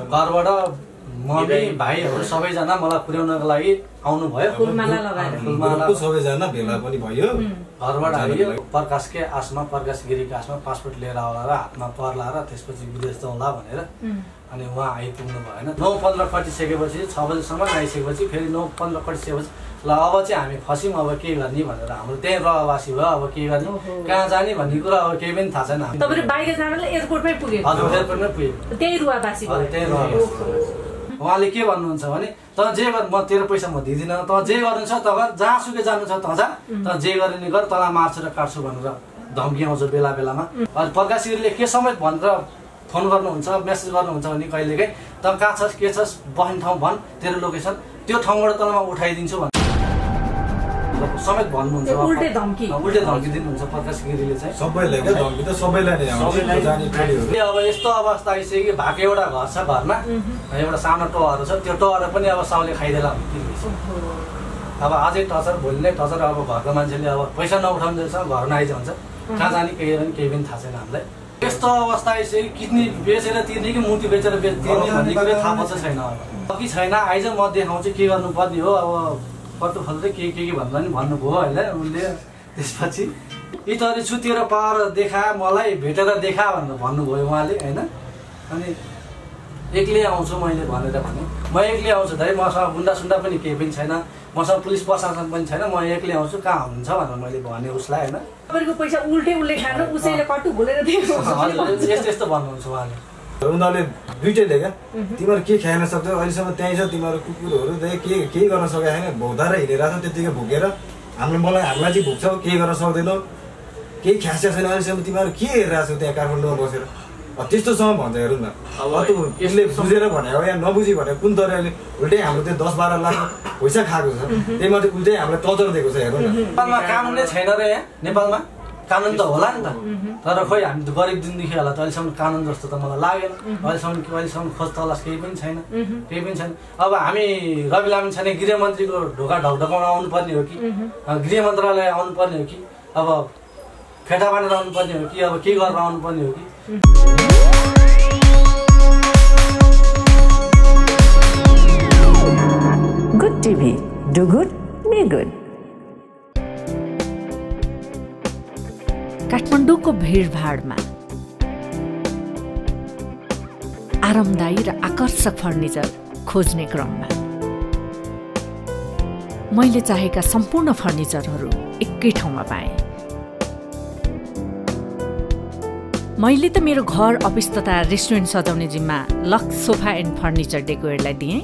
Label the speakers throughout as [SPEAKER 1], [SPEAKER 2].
[SPEAKER 1] घरबाट मम्मी भाइहरू सबैजना मलाई पुर्याउनको लागि आउनु भयो।
[SPEAKER 2] फुलमाला लगाएर
[SPEAKER 3] सबैजना भेला पनि भयो।
[SPEAKER 1] घरबाट आयो प्रकाशकै आसमा, प्रकाश गिरीको आसमा पासपोर्ट लिएर आएर हातमा पर लाएर त्यसपछि विदेश जाउँला भनेर। अनि उहाँ आइपुग्नु भएन। 9:15 कटिसकेपछि 6 बजीसम्म आइसकेपछि फेरि 9:15 कटिसकेपछि ल अब चाहिँ हामी फस्यौँ, अब के गर्ने भनेर हाम्रो त्यही रहवासी भयो। अब के गर्ने कहाँ जाने भन्ने कुरा अब केही पनि थाहा छैन।
[SPEAKER 2] तपाईहरु बाहिर जानलाई एयरपोर्टमै पुगे?
[SPEAKER 1] हजुर एयरपोर्टमै पुगे।
[SPEAKER 2] त्यही रुवावासी भयो।
[SPEAKER 1] त्यही रुवावासी। उहाँले के भन्नुहुन्छ भने त जे गर, म तेरो पैसा म दिदिनँ, त जे गर्नु छ त गर, जहाँसुकै जानु छ त जा, त जे गर्ने नि गर, तँलाई मार्छु र काट्छु भनेर धम्की आउँछ बेला बेलामा। अनि प्रकाश गिरीले के समय भनेर फोन गर्नुहुन्छ, मेसेज गर्नुहुन्छ भने कहिलेकै त कहाँ छस् के छस् बस्ने ठाउँ भन्, तेरो लोकेसन त्यो ठाउँबाट तँलाई म उठाइदिन्छु भनेर समेत भन्नुहुन्छ।
[SPEAKER 2] उल्टे धम्की
[SPEAKER 1] दिनुहुन्छ प्रकाश गिरीले चाहिँ।
[SPEAKER 3] सबैलाई क्या धम्की त सबैलाई नै आउँछ।
[SPEAKER 1] अब यस्तो अवस्था आइसक्यो कि भएको एउटा घर छ, घरमा एउटा सानो टोहरू छ, त्यो टोहरू पनि अब साउले खाइदेला हुन्छ। अब आजै टचर भोलि नै टचर। अब घरको मान्छेले अब पैसा नउठाउँदैछ, घर नआइजान्छ, कहाँ जाने केही पनि थाहा छैन हामीलाई। यस्तो अवस्था आइसक्यो किडनी बेचेर तिर्ने कि मुटु बेचेर तिर्ने भन्ने कुरा थाहा पर्छ छैन। अब कि छैन आइज म देखाउँछु के गर्नुपर्ने हो। अब कस्तो खालको के भन्दा नि भन्नुभयो होइन उनले। त्यसपछि यिनीहरू छु तेरो पावर देखा, मलाई भेटेर देखा भनेर भन्नुभयो उहाँले होइन। अनि एक्लै आउँछु मैले भनेर भने म एक्लै आउँछु दाइ, मसँग गुन्डा सुन्डा पनि केही पनि छैन, मसँग पुलिस प्रशासन पनि छैन, म एक्लै आउँछु, कहाँ हुनुहुन्छ भनेर मैले भने उसलाई होइन।
[SPEAKER 2] तपाईँको पैसा उल्टे खानु, उसैले कटु भुलेर दिनु।
[SPEAKER 1] हजुर यस्तो भन्नुहुन्छ उहाँले।
[SPEAKER 3] उनीहरूले दुइटैले क्या तिमीहरू के खाएन सक्छौ, अहिलेसम्म त्यहीँ छ, तिमीहरू कुकुरहरू केही गर्न सकेको छैन, भोग्दाएर हिँडिरहेको छ त्यतिकै भोगेर। हामीलाई चाहिँ भुक्छौ, केही गर्न सक्दैनौ, केही ख्यासिया छैन, अहिलेसम्म तिमीहरू के हेरिरहेको छौ त्यहाँ काठमाडौँमा बसेर। त्यस्तोसँग भन्छ हेरौँ न। अब यसले बुझेर भनेको या नबुझी भनेको कुन तरिकाले उल्टै हाम्रो त्यो 10-12 लाख पैसा खाएको छ, त्यही मात्रै उल्टै हामीलाई टचर दिएको छ हेरौँ न।
[SPEAKER 1] नेपालमा कानुनै छैन र यहाँ नेपालमा कानुन त होला नि त, तर खोइ हामी त गरिब दिनदेखि होला त अहिलेसम्म कानुन जस्तो त मलाई लागेन। अहिलेसम्म खोज तलास केही पनि छैन। अब हामी रवि लामी छैन गृहमन्त्रीको ढोका ढकढकाउन आउनुपर्ने हो कि, गृह मन्त्रालय आउनुपर्ने हो कि, अब फेटा बानेर आउनुपर्ने हो कि, अब के गरेर आउनुपर्ने हो कि।
[SPEAKER 4] Good TV, do good, be good. काठमाडौँको भिडभाडमा आरामदायी र आकर्षक फर्निचर खोज्ने क्रममा मैले चाहेका सम्पूर्ण फर्निचरहरू एकै ठाउँमा पाएँ। मैले त मेरो घर, अफिस तथा रेस्टुरेन्ट सजाउने जिम्मा लक्स सोफा एन्ड फर्निचर डेकोरलाई दिएँ।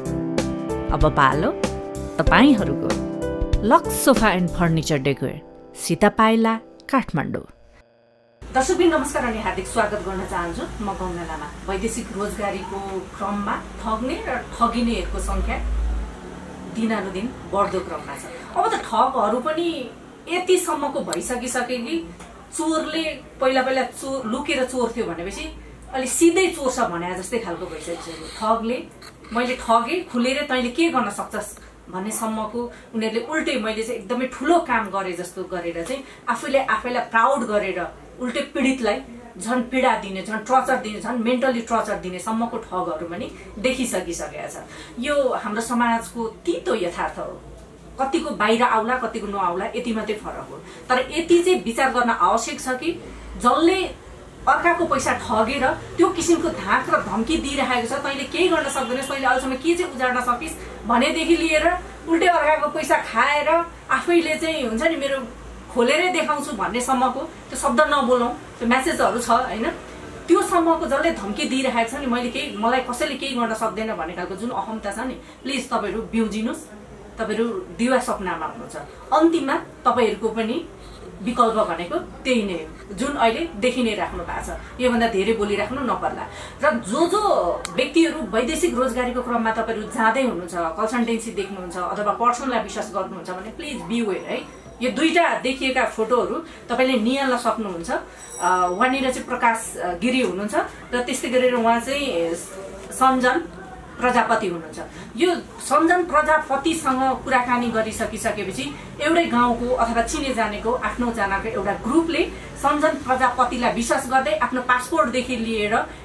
[SPEAKER 4] अब पालो तपाईहरूको Lux sofa and furniture decor, Sitapaila, Kathmandu.
[SPEAKER 2] दर्शकबिन नमस्कार अनि हार्दिक स्वागत गर्न चाहन्छु। म गङ्गा लामा। वैदेशिक रोजगारीको क्रममा ठग्ने र ठगिनेहरूको संख्या दिनानुदिन बढ्दो क्रममा छ। अब त ठगहरू पनि यतिसम्मको भइसकिसके कि चोरले पहिला लुकेर चोर थियो भनेपछि अलि सिधै चोर छ भने जस्तै खालको भइसकिसक्यो। ठगले मैले ठगे खुलेर तैँले के गर्न सक्छस् भन्ने सम्मको उनीहरूले उल्टै मैले चाहिँ एकदमै ठुलो काम गरे जस्तो गरेर चाहिँ आफैलाई प्राउड गरेर उल्टै पीडितलाई झन् पीडा दिने, झन् टर्चर दिने, झन् मेन्टली टर्चर दिने सम्मको ठगहरू पनि देखिसकिसकेका छ। यो हाम्रो समाजको तितो यथार्थ हो। कतिको बाहिर आउला कतिको नआउला यति मात्रै फरक हो। तर यति चाहिँ विचार गर्न आवश्यक छ कि जसले अर्काको पैसा ठगेर त्यो किसिमको धाक र धम्की दिइरहेको छ, तैँले केही गर्न सक्दैनस्, तैँले अहिलेसम्म के चाहिँ उजाड्न सकिस् भनेदेखि लिएर उल्टै अर्काको पैसा खाएर आफैले चाहिँ हुन्छ नि मेरो खोलेरै देखाउँछु भन्ने सम्मको त्यो शब्द नबोलौँ, त्यो म्यासेजहरू छ होइन, त्यो सम्मको जसले धम्की दिइरहेको छ नि मलाई कसैले केही गर्न सक्दैन भन्ने खालको जुन अहमता छ नि, प्लिज तपाईँहरू बिउजिनुहोस्। तपाईँहरू दिवा सपनामा हुनुहुन्छ। अन्तिममा तपाईँहरूको पनि विकल्प भनेको त्यही नै हो जुन अहिले देखि नै राख्नु भएको छ। योभन्दा धेरै बोलिराख्नु नपर्ला। र जो व्यक्तिहरू वैदेशिक रोजगारीको क्रममा तपाईँहरू जाँदै हुनुहुन्छ, कन्सल्टेन्सी देख्नुहुन्छ अथवा पर्सनलाई विश्वास गर्नुहुन्छ भने प्लिज बिवेयर है। यो दुईटा देखिएका फोटोहरू तपाईँले निहाल्न सक्नुहुन्छ। वहाँनिर चाहिँ प्रकाश गिरी हुनुहुन्छ र त्यस्तै गरेर उहाँ चाहिँ सञ्जन प्रजापति हुनुहुन्छ। यो सञ्जन प्रजापतिसँग कुराकानी गरिसकिसकेपछि एउटै गाउँको अथवा चिने जानेको आफ्नो जनाको एउटा ग्रुपले सञ्जन प्रजापतिलाई विश्वास गर्दै आफ्नो पासपोर्टदेखि लिएर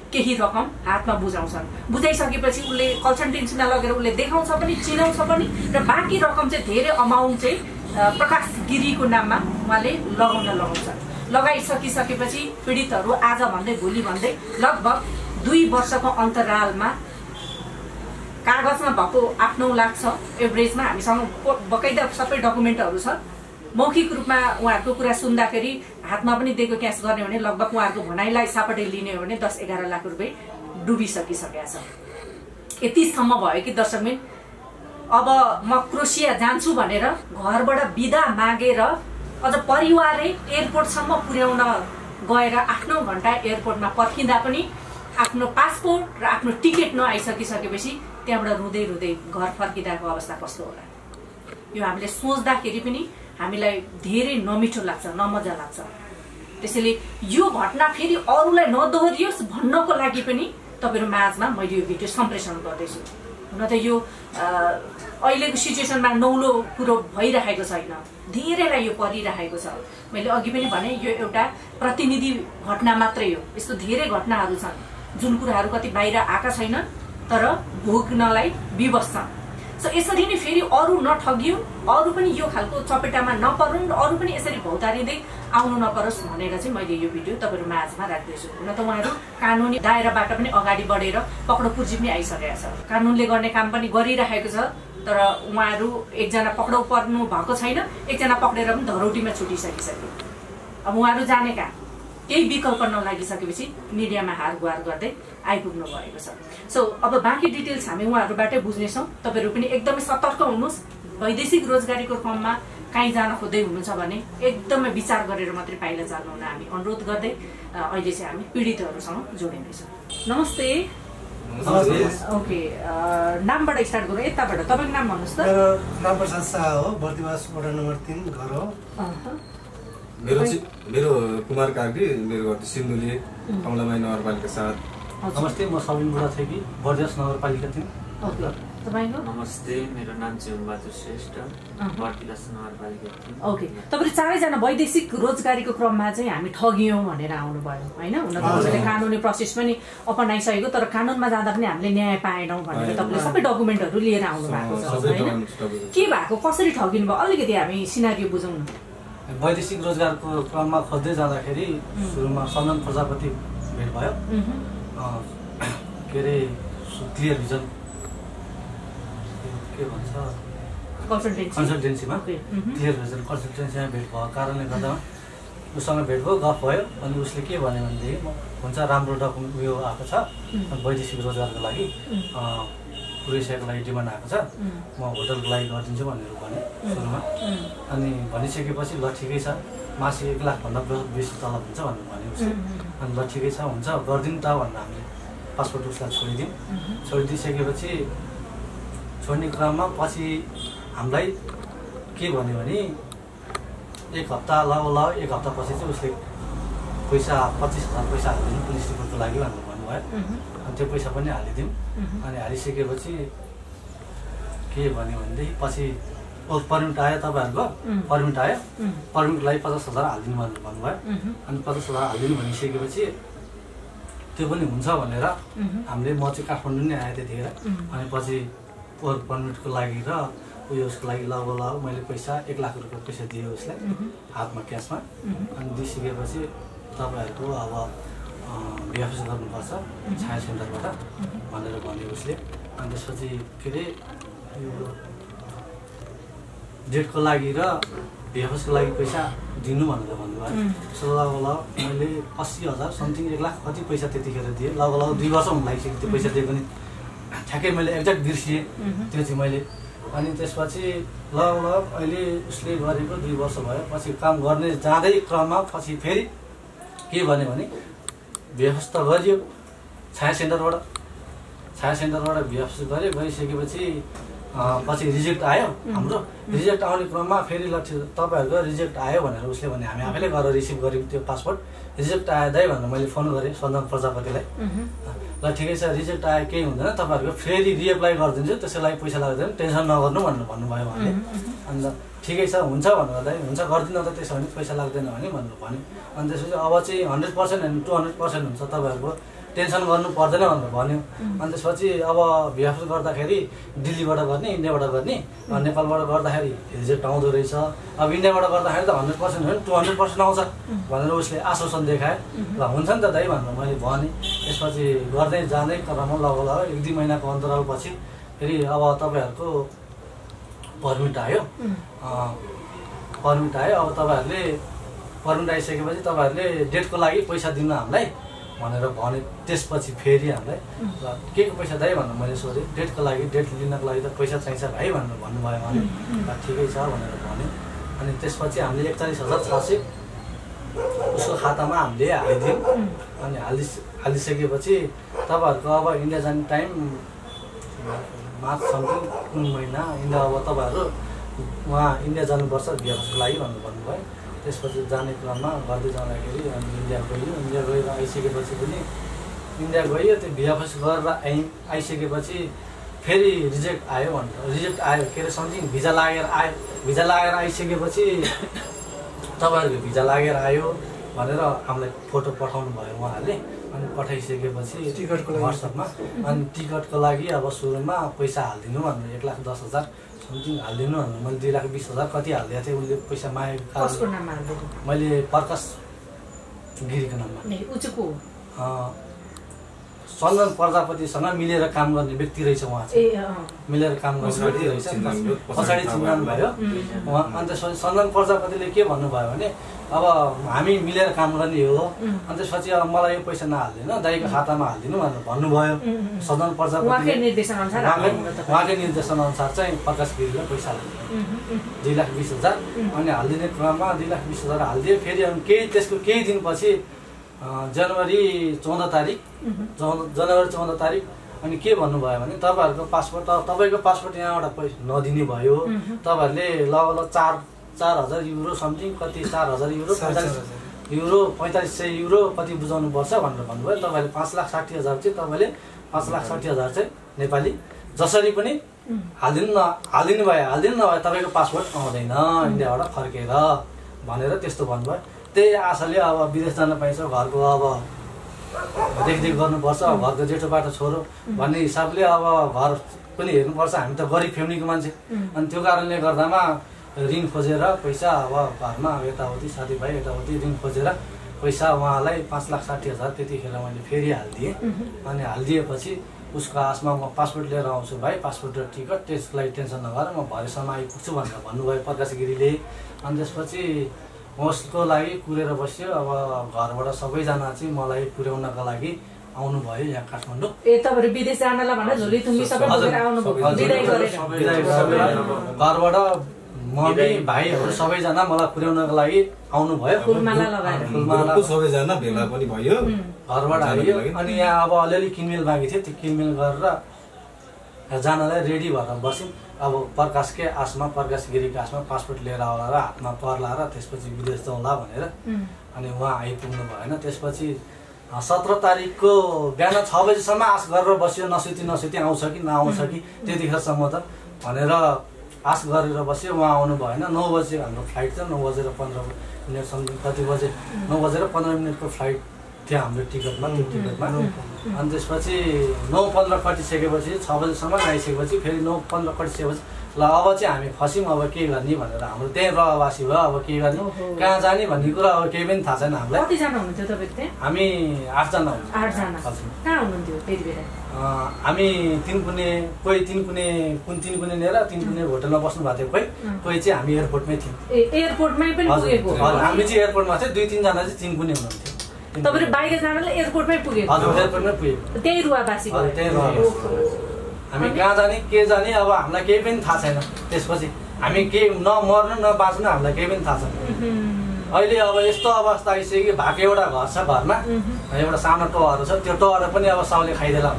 [SPEAKER 2] केही रकम हातमा बुझाउँछन्। बुझाइसकेपछि उसले कन्सल्टेन्सीमा लगेर उसले देखाउँछ पनि, चिनाउँछ पनि, र बाँकी रकम चाहिँ धेरै अमाउन्ट चाहिँ प्रकाश गिरीको नाममा उहाँले लगाउँछ। लगाइसकिसकेपछि पीडितहरू आज भन्दै भोलि भन्दै लगभग 2 वर्षको अन्तरालमा कागजमा भएको 8-9 लाख छ एभरेजमा, हामीसँग बकाइदा सबै डकुमेन्टहरू छ। मौखिक रूपमा उहाँहरूको कुरा सुन्दाखेरि हातमा पनि दिएको क्यास गर्ने भने लगभग उहाँहरूको भनाइलाई सापटे लिने हो भने 10-11 लाख रुपियाँ डुबिसकिसकेका छ। यतिसम्म भयो कि दर्शकबिन अब म क्रोसिया जान्छु भनेर घरबाट बिदा मागेर अझ परिवारले एयरपोर्टसम्म पुर्याउन गएर 8-9 घण्टा एयरपोर्टमा पर्खिँदा पनि आफ्नो पासपोर्ट र आफ्नो टिकट नआइसकिसकेपछि त्यहाँबाट रुँदै रुँदै घर फर्किँदाको अवस्था कस्तो होला? यो हामीले सोच्दाखेरि पनि हामीलाई धेरै नमिठो लाग्छ, नमजा लाग्छ। त्यसैले यो घटना फेरि अरूलाई नदोहोरियोस् भन्नको लागि पनि तपाईहरु माझमा मैले यो भिडियो सम्प्रेषण गर्दैछु। हुन त यो अहिलेको सिचुएसनमा नौलो कुरो भइरहेको छैन, धेरैलाई यो परिरहेको छ। मैले अघि पनि भने यो एउटा प्रतिनिधि घटना मात्रै हो, यस्तो धेरै घटनाहरू छन् जुन कुराहरू कति बाहिर आएका छैनन् तर भोग्नलाई विवश छन्। सो यसरी नै फेरि अरू नठगियो, अरू पनि यो खालको चपेटामा नपरुन्, अरू पनि यसरी भौतारिँदै आउनु नपरोस् भनेर चाहिँ मैले यो भिडियो तपाईहरु माझमा राख्दैछु। हुन त उहाँहरू कानुनी दायराबाट पनि अगाडि बढेर पक्राउ पुर्जी पनि आइसकेका छ, कानुनले गर्ने काम पनि गरिरहेको छ। तर उहाँहरू एकजना पक्राउ पर्नु भएको छैन, एकजना पक्रेर पनि धरौटीमा छुटिसकिसक्यो। अब उहाँहरू जाने कहाँ, केही विकल्प नलागिसकेपछि मिडियामा हार गुहार गर्दै आइपुग्नु भएको छ। सो अब बाँकी डिटेल्स हामी उहाँहरूबाटै बुझ्नेछौँ। तपाईँहरू पनि एकदमै सतर्क हुनुहोस्। वैदेशिक रोजगारीको क्रममा कहीँ जान खोज्दै हुनुहुन्छ भने एकदमै विचार गरेर मात्रै पाइला चाल्नु हुन हामी अनुरोध गर्दै अहिले चाहिँ हामी पीडितहरूसँग जोडिँदैछौँ। नमस्ते। ओके, नामबाट स्टार्ट गरौँ। यताबाट तपाईँको नाम भन्नुहोस् त।
[SPEAKER 5] मेरो नाम प्रसाद शाह हो, बर्दिवास वडा नम्बर 3 घर हो।
[SPEAKER 3] मेरो कुमार कार्की, मेरो घर सिन्धुली कमलामाई नगरपालिका 7।
[SPEAKER 1] नमस्ते, म सबिन बुढा थेकी, बर्दिवास नगरपालिका 3।
[SPEAKER 2] तपाईको?
[SPEAKER 6] नमस्ते, मेरो नाम चाहिँ बहादुर श्रेष्ठ, बर्दिवास नगरपालिका 3।
[SPEAKER 2] ओके, तपाईहरु चारैजना वैदेशिक रोजगारीको क्रममा चाहिँ हामी ठगियौं भनेर आउनु भयो हैन? हुन त तपाईले कानुनी प्रोसेस पनि अपनाइसकेको, तर कानुनमा जाँदा पनि हामीले न्याय पाएनौं भनेर तपाईले सबै डकुमेन्टहरु लिएर आउनु भएको छ हैन? के भएको, कसरी ठगिनु भयो, अलिकति हामी सिनारियो बुझौँ न।
[SPEAKER 1] वैदेशिक रोजगारको क्रममा खोज्दै जाँदाखेरि सुरुमा सन्दन प्रजापति भेट भयो। के अरे क्लियर भिजन के भन्छ कन्सल्टेन्सीमा, क्लियर भिजन कन्सल्टेन्सीमा भेट भएको कारणले गर्दा उसँग भेट भयो, गफ भयो। अनि उसले के भन्यो भनेदेखि हुन्छ राम्रो डकुमेन्ट उयो आएको छ वैदेशिक रोजगारको लागि, क्रोएसियाको लागि डिमान्ड आएको छ, म होटलको लागि गरिदिन्छु भनेर भने सुरुमा। अनि भनिसकेपछि ल ठिकै छ, मासिक 1 लाखभन्दा बेसी तलब हुन्छ भनेर भन्यो उसले। अनि ल ठिकै छ, हुन्छ गरिदिउँ त भनेर हामीले पासपोर्ट उसलाई छोडिदिउँ। छोडिदिइसकेपछि छोड्ने क्रममा पछि हामीलाई के भन्यो भने 1 हप्ता लगाउ 1 हप्ता पछि चाहिँ उसले पैसा 25,000 पैसा हालिदिनु पुलिस रिपोर्टको लागि भनेर भन्नुभयो। अनि त्यो पैसा पनि हालिदिउँ। अनि हालिसकेपछि के भन्यो भनेदेखि पछि पर्मिट आयो, तपाईँहरूको पर्मिट आयो, पर्मिटको लागि 50,000 हालिदिनु भनेर भन्नुभयो। अनि 50,000 हालिदिनु भनिसकेपछि त्यो पनि हुन्छ भनेर हामीले, म चाहिँ काठमाडौँ नै आएँ त्यतिखेर। अनि पछि वर्क पर्मिटको लागि र उयोसको लागि लगभग मैले पैसा 1 लाख रुपियाँ पैसा दिएँ उसलाई हातमा क्यासमा। अनि दिइसकेपछि तपाईँहरूको अब बिएफएस गर्नुपर्छ छाया सेन्टरबाट भनेर भन्यो उसले। अनि त्यसपछि के अरे यो डेटको लागि र बिएफएसको लागि पैसा दिनु भनेर भन्नुभयो। सो लगभग मैले 80,000 समथिङ 1 लाख कति पैसा त्यतिखेर दिएँ। लगभग 2 वर्ष हुन लागिसक्यो त्यो पैसा दिएको नि, ठ्याक्कै मैले एक्ज्याक्ट बिर्सिएँ त्यो चाहिँ मैले। अनि त्यसपछि लगभग अहिले उसले गरेको 2 वर्ष भयो। पछि काम गर्ने जाँदै क्रममा पछि फेरि के भन्यो भने व्यवस्था गरियो छाया सेन्टरबाट व्यवस्था गऱ्यो। गरिसकेपछि पछि रिजेक्ट आयो हाम्रो। रिजेक्ट आउने क्रममा फेरि ल तपाईँहरूको रिजेक्ट आयो भनेर उसले भने, हामी आफैले गरेर रिसिभ गऱ्यौँ त्यो पासपोर्ट। रिजेक्ट आयो दाइ भनेर मैले फोन गरेँ सन्दन प्रजापतिलाई। ल ठिकै छ, रिजेक्ट आयो केही हुँदैन, तपाईँहरूको फेरि रिएप्लाई गरिदिन्छु, त्यसको लागि पैसा लाग्दैन, टेन्सन नगर्नु भनेर भन्नुभयो उहाँले। अन्त ठिकै छ, हुन्छ भनेर दाइ हुन्छ गरिदिनु त, त्यसो भने पैसा लाग्दैन भने भनेर भन्यो। अनि त्यसपछि अब चाहिँ 100% होइन 200% हुन्छ, तपाईँहरूको टेन्सन गर्नु पर्दैन भनेर भन्यो। अनि त्यसपछि अब बिएफएस गर्दाखेरि दिल्लीबाट गर्ने इन्डियाबाट गर्ने नेपालबाट गर्दाखेरि रिजेक्ट आउँदो रहेछ। अब इन्डियाबाट गर्दाखेरि त 100% होइन 200% आउँछ भनेर उसले आश्वासन देखाए। ल हुन्छ नि त दाइ भनेर मैले भने। त्यसपछि गर्दै जाँदै क्रममा लगभग 1-2 महिनाको अन्तरालपछि फेरि अब तपाईँहरूको पर्मिट आयो। पर्मिट आयो। अब तपाईँहरूले पर्मिट आइसकेपछि तपाईँहरूले डेटको लागि पैसा दिनु हामीलाई भनेर भने। त्यसपछि फेरि हामीलाई के को पैसा दाइ भनेर मैले सोधेँ। डेटको लागि डेट लिनको लागि त पैसा चाहिन्छ भाइ भनेर भन्नुभयो भने ठिकै छ भनेर भन्यो। अनि त्यसपछि हामीले 41,600 उसको खातामा हामीले हालिदियौँ। अनि हालिसकेपछि तपाईँहरूको अब इन्डिया जाने टाइम मार्च समथिङ कुन महिना इन्डिया अब तपाईँहरू उहाँ इन्डिया जानुपर्छ बिएफएसको लागि भनेर भन्नुभयो। त्यसपछि जाने क्रममा गर्दै जाँदाखेरि अनि इन्डिया गयो। इन्डिया गएर आइसकेपछि पनि इन्डिया गयो। त्यो बिएफएस गरेर आइसकेपछि फेरि रिजेक्ट आयो भनेर रिजेक्ट आयो के अरे समथिङ भिजा लागेर आयो। भिजा लागेर आइसकेपछि तपाईँहरूको भिजा लागेर आयो भनेर हामीलाई फोटो पठाउनु भयो उहाँहरूले। अनि पठाइसकेपछि
[SPEAKER 5] टिकटको
[SPEAKER 1] वाट्सएपमा अनि टिकटको लागि अब सुरुमा पैसा हालिदिनु भनेर 1,10,000 समथिङ हालिदिनु भनेर मैले 2,20,000 कति हालिदिएको थिएँ। उसले पैसा मागेको मैले प्रकाश गिरीको नाममा चन्दन प्रजापतिसँग मिलेर काम गर्ने व्यक्ति रहेछ। उहाँ चाहिँ मिलेर काम गर्ने व्यक्ति रहेछ। पछाडि चिन्नु भयो उहाँ। अनि त्यसपछि चन्दन प्रजापतिले के भन्नुभयो भने अब हामी मिलेर काम गर्ने हो। अनि त्यसपछि अब मलाई यो पैसा नहालिदिनु दाइको खातामा हालिदिनु भनेर भन्नुभयो। चन्दन प्रजापति उहाँकै निर्देशन अनुसार चाहिँ प्रकाश गिरीले पैसा हालिदियो 2,20,000। अनि हालिदिने क्रममा 2,20,000 हालिदियो। फेरि अनि त्यसको केही दिनपछि जनवरी 14 तारिक अनि के भन्नुभयो भने तपाईँहरूको पासपोर्ट तपाईँको पासपोर्ट यहाँबाट पैसा नदिने भयो। तपाईँहरूले लगभग 4,000 युरो समथिङ कति 4,000 युरो 4,500 युरो कति बुझाउनुपर्छ भनेर भन्नुभयो। तपाईँले 5,60,000 चाहिँ तपाईँले 5,60,000 चाहिँ नेपाली जसरी पनि हालिदिनु नभए तपाईँको पासपोर्ट आउँदैन इन्डियाबाट फर्केर भनेर त्यस्तो भन्नुभयो। त्यही आशाले अब विदेश जान पाइन्छ घरको अब देखदेख गर्नुपर्छ। घरको जेठो बाटो छोरो भन्ने हिसाबले अब घर पनि हेर्नुपर्छ। हामी त गरिब फ्यामिलीको मान्छे। अनि त्यो कारणले गर्दामा ऋण खोजेर पैसा अब घरमा यताउति साथीभाइ यताउति ऋण खोजेर पैसा उहाँलाई 5,60,000 त्यतिखेर मैले फेरि हालिदिएँ। अनि हालिदिएपछि उसको आसमा म पासपोर्ट लिएर आउँछु भाइ पासपोर्ट र टिकट त्यसको लागि टेन्सन नगर म भरेसम्म आइपुग्छु भनेर भन्नुभयो प्रकाश गिरीले। अनि त्यसपछि उसको लागि कुरेर बस्यो। अब घरबाट सबैजना चाहिँ मलाई पुर्याउनका लागि आउनुभयो यहाँ काठमाडौँ।
[SPEAKER 2] तपाईँहरू विदेश जानलाई भने झोली थुङ्गी सबै बोकेर आउनुभयो विदाई गरेर
[SPEAKER 1] घरबाट मम्मी भाइहरू सबैजना मलाई पुर्याउनको लागि आउनुभयो।
[SPEAKER 2] फुलमाला लगाएर
[SPEAKER 3] सबैजना भेला पनि भयो
[SPEAKER 1] घरबाट आइयो। अनि यहाँ अब अलिअलि किनमेल बाँकी थियो। त्यो किनमेल गरेर जानलाई रेडी भएर बस्यौँ। अब प्रकाशकै आसमा प्रकाश गिरीको आसमा पासपोर्ट लिएर आउला र हातमा पर्ला र त्यसपछि विदेश जाउँला भनेर। अनि उहाँ आइपुग्नु भएन। त्यसपछि 17 तारिकको बिहान 6 बजीसम्म आश गरेर बस्यो। नसुती आउँछ कि नआउँछ कि त्यतिखेरसम्म त भनेर आश गरेर बस्यो। उहाँ आउनु भएन। 9 बजे हाम्रो फ्लाइट थियो। 9:15 समथिङ कति बजे 9:15 फ्लाइट थियो हाम्रो टिकटमा। त्यो टिकटमा अनि त्यसपछि 9:15 कटिसकेपछि 6 बजीसम्म आइसकेपछि फेरि 9:15 कटिसकेपछि ल अब चाहिँ हामी फस्यौँ। अब के गर्ने भनेर हाम्रो त्यहीँ रहवासी भयो। अब के गर्ने कहाँ जाने भन्ने कुरा अब केही पनि थाहा छैन हामीलाई।
[SPEAKER 2] कतिजना हुनुहुन्थ्यो तपाईँ त्यहाँ?
[SPEAKER 1] हामी 8 जना हुन्थ्यो।
[SPEAKER 2] 8 जना कहाँ हुनुहुन्थ्यो त्यति बेला?
[SPEAKER 1] हामी तिनकुने कोही तिनकुने लिएर तिनकुने होटलमा बस्नु भएको थियो। कोही चाहिँ हामी एयरपोर्टमै थियौँ।
[SPEAKER 2] एयरपोर्टमै पनि पुगेको?
[SPEAKER 1] हामी चाहिँ एयरपोर्टमा चाहिँ 2-3 जना चाहिँ तिनकुने हुनुहुन्थ्यो।
[SPEAKER 2] तपाईहरु बाहिर जानले एयरपोर्टमै पुगेको?
[SPEAKER 1] हजुर एयरपोर्टमै पुगेको।
[SPEAKER 2] त्यही रुवाबासी भयो?
[SPEAKER 1] त्यही रुवाबासी। हामी कहाँ जाने के जाने अब हामीलाई केही पनि थाहा छैन। त्यसपछि हामी के न मर्नु न बाँच्नु हामीलाई केही पनि थाहा छैन। अहिले अब यस्तो अवस्था आइसक्यो कि भएको एउटा घर छ। घरमा एउटा सानो टोहरू छ। त्यो टोहरू पनि अब साउले खाइदेला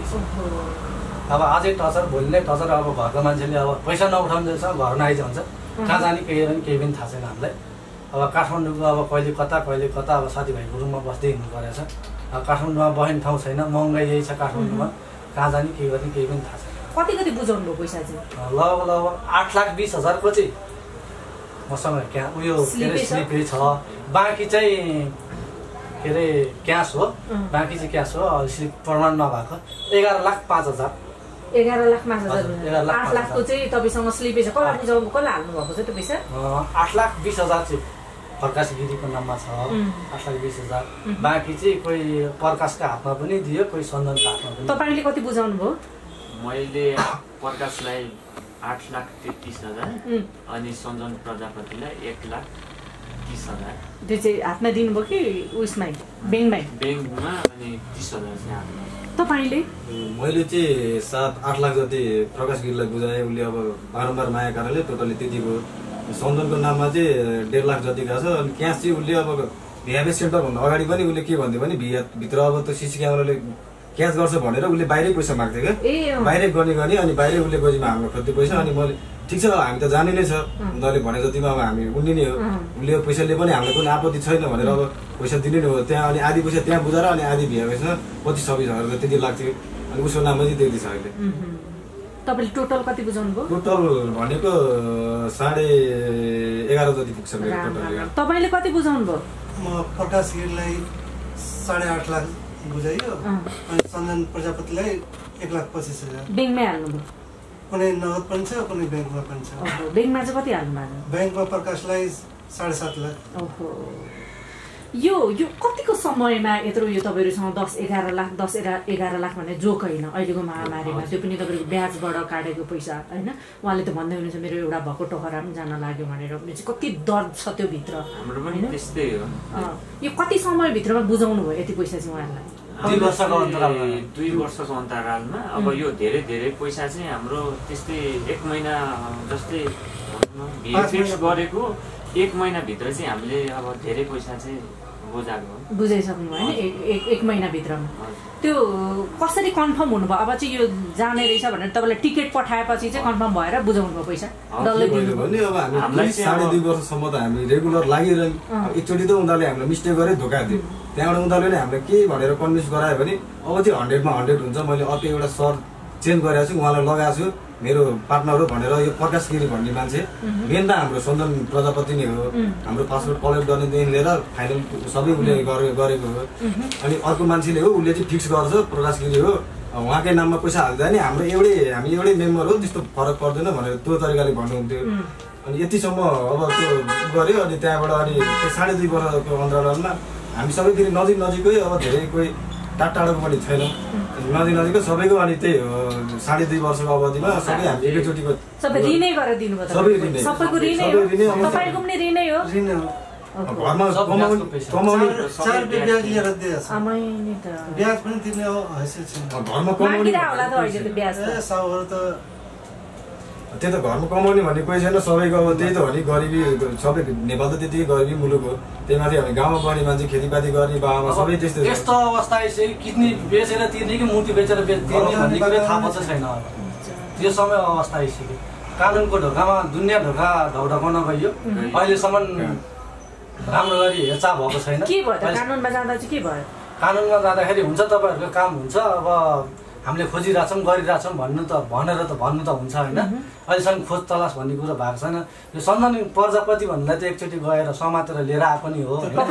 [SPEAKER 1] अब आजै टचर भोलि नै टचर। अब घरको मान्छेले अब पैसा नउठाउनु घर नआइजान्छ। कहाँ जाने केही पनि थाहा छैन हामीलाई। अब काठमाडौँको अब कहिले कता अब साथीभाइको रुममा बस्दै हिँड्नु परेछ। अब काठमाडौँमा बस्ने ठाउँ छैन। महँगाइ यही छ काठमाडौँमा। कहाँ जाने के गर्ने केही पनि थाहा छैन।
[SPEAKER 2] कति बुझाउनु भयो पैसा चाहिँ?
[SPEAKER 1] लगभग 8,20,000 चाहिँ मसँग क्या उयो स्लिपै छ। बाँकी चाहिँ के अरे क्यास हो, बाँकी चाहिँ क्यास हो, स्लिप प्रमाण नभएको 11,05,000।
[SPEAKER 2] 11,05,000। 8 लाखको चाहिँ तपाईँसँग स्लिपै छ। कसलाई बुझाउनु, कसलाई हाल्नु भएको छ त्यो पैसा?
[SPEAKER 1] 8,20,000 चाहिँ प्रकाश गिरीको नाममा छ, 8,20,000। बाँकी चाहिँ कोही प्रकाशको हातमा पनि दियो, कोही सन्दनको हातमा पनि।
[SPEAKER 2] तपाईँले कति बुझाउनु भयो?
[SPEAKER 6] मैले प्रकाशलाई 8,33,000 अनि सञ्जन प्रजापतिलाई 1,30,000।
[SPEAKER 2] त्यो चाहिँ हातमा दिनुभयो कि उयसमै ब्याङ्कमै?
[SPEAKER 6] ब्याङ्कमा अनि 30,000 चाहिँ हातमा।
[SPEAKER 2] तपाईँले?
[SPEAKER 3] मैले चाहिँ 7-8 लाख जति प्रकाश गिरीलाई बुझाएँ। उसले अब बारम्बार माया कारणले टोटली त्यतिको। सन्दनको नाममा चाहिँ 1.5 लाख जति गएको छ। अनि क्यास चाहिँ उसले अब भिआइपी सेन्टरभन्दा अगाडि पनि उसले के भन्थ्यो भने भित्र अब त्यो सिसी क्यामेराले क्याच गर्छ भनेर उसले बाहिरै पैसा माग्थ्यो क्या। बाहिरै गर्ने अनि बाहिरै उसले गोजीमा हाम्रो खोज्थ्यो पैसा। अनि मैले ठिक छ हामी त जाने नै छ, उनीहरूले भने जतिमा अब हामी उड्ने नै हो। उसले पैसाले पनि हामीलाई कुनै आपत्ति छैन भनेर अब पैसा दिने नै हो। त्यहाँ अनि आधी पैसा त्यहाँ बुझाएर अनि आधी भिआइपीमा 25-26,000 त्यति लाग्थ्यो। अनि उसको नाममा चाहिँ त्यति छ अहिले।
[SPEAKER 2] तपाईँले टोटल कति बुझाउनु भयो?
[SPEAKER 3] टोटल भनेको 11.5 जति पुग्छ मेरो टोटल।
[SPEAKER 2] तपाईँले कति बुझाउनु भयो?
[SPEAKER 5] म प्रकाश गिरीलाई 8.5 लाख बुझाइयो अनि सञ्जन प्रजापतिलाई 1,25,000।
[SPEAKER 2] ब्याङ्कमै हाल्नुभयो?
[SPEAKER 5] कुनै नगद पनि छ, कुनै ब्याङ्कमा पनि छ।
[SPEAKER 2] ब्याङ्कमा चाहिँ कति हाल्नु भएको?
[SPEAKER 5] ब्याङ्कमा प्रकाशलाई 7.5 लाख।
[SPEAKER 2] ओहो, यो कतिको समयमा यत्रो यो तपाईँहरूसँग 10-11 लाख 10-11 लाख भने जोक होइन। अहिलेको महामारीमा त्यो पनि तपाईँको ब्याजबाट काटेको पैसा होइन। उहाँले त भन्दै हुनुहुन्छ मेरो एउटा भएको टोखरा पनि जान लाग्यो भनेर। चाहिँ कति दर्द छ त्यो भित्र होइन। यो कति समयभित्रमा बुझाउनु भयो यति पैसा चाहिँ उहाँहरूलाई?
[SPEAKER 6] 2 वर्षको अन्तरालमा। अब यो धेरै पैसा चाहिँ हाम्रो त्यस्तै 1 महिना जस्तै फिक्स गरेको 1 महिनाभित्र चाहिँ हामीले अब धेरै पैसा चाहिँ
[SPEAKER 2] बुझाइसक्नु भयो होइन? एक महिनाभित्रमा त्यो कसरी कन्फर्म हुनुभयो? अब चाहिँ यो जाने रहेछ भनेर तपाईँलाई टिकट पठाएपछि चाहिँ कन्फर्म भएर बुझाउनु भयो पैसा? डल्लै दिनु
[SPEAKER 3] भने अब हामी 2.5 वर्षसम्म त हामी रेगुलर लागिरह्यौँ। एकचोटि त उनीहरूले हामीलाई मिस्टेक गरेर धोका दियो। त्यहाँबाट उनीहरूले नै हामीलाई के भनेर कन्भिन्स गरायो भने अब चाहिँ 100मा 100 हुन्छ। मैले अर्को एउटा सर चेन्ज गरेको छु, उहाँलाई लगाएको छु मेरो पार्टनर हो भनेर। यो प्रकाश गिरी भन्ने मान्छे मेन त हाम्रो सन्दन प्रजापति नै हो। हाम्रो पासपोर्ट कलेक्ट गर्नेदेखि लिएर फाइनल सबै उसले गरेको हो। अनि अर्को मान्छेले हो, उसले चाहिँ फिक्स गर्छ प्रकाश गिरी हो, उहाँकै नाममा पैसा हाल्दा नि हामी एउटै मेम्बर हो, त्यस्तो फरक पर्दैन भनेर त्यो तरिकाले भन्नुहुन्थ्यो। अनि यतिसम्म अब त्यो गऱ्यो। अनि त्यहाँबाट अनि 2.5 वर्षको अन्तरालमा हामी सबै फेरि नजिकै अब धेरै कोही टाढोको पनि छैनौँ, नजिकै सबैको। अनि त्यही हो 2.5 वर्षको अवधिमा सबै हामी एकैचोटिको
[SPEAKER 2] सबै ऋणै गरेर दिनुभयो? सबैको ऋणै हो? तपाईँको पनि ऋणै हो?
[SPEAKER 3] घरमा कमाउने
[SPEAKER 5] 4 ब्याज लिएर दिएछ। ब्याज पनि तिर्ने हैसियत छैन।
[SPEAKER 3] घरमा कमाउने
[SPEAKER 2] होला त अहिले त ब्याज
[SPEAKER 5] साउहरू त
[SPEAKER 3] त्यही त घरमा कमाउने भन्ने कोही छैन। सबैको अब त्यही त हो नि, गरिबी सबै नेपाल त त्यतिकै गरिबी मुलुक हो। त्यही माथि हामी गाउँमा बढ्ने मान्छे खेतीपाती गर्ने बाबामा सबै त्यस्तै।
[SPEAKER 1] यस्तो अवस्था आइसक्यो किडनी बेचेर तिर्ने कि मूर्ति बेचेर तिर्ने भन्ने कुरा थाहा पर्छ छैन। त्यो समय अवस्था आइसक्यो। कानुनको ढोकामा दुनियाँ ढोका ढौढकाउन गइयो। अहिलेसम्म राम्रो गरी हेरचाह भएको छैन।
[SPEAKER 2] के भयो त कानुनमा जाँदा चाहिँ? के भयो?
[SPEAKER 1] कानुनमा जाँदाखेरि हुन्छ तपाईँहरूको काम हुन्छ, अब हामीले खोजिरहेछौँ गरिरहेछौँ भनेर त भन्नु त हुन्छ होइन। अहिलेसम्म खोज तलास भन्ने कुरो भएको छैन। यो सन्दन प्रजापति भन्नेलाई त एकचोटि गएर समातेर लिएर आएको नि हो।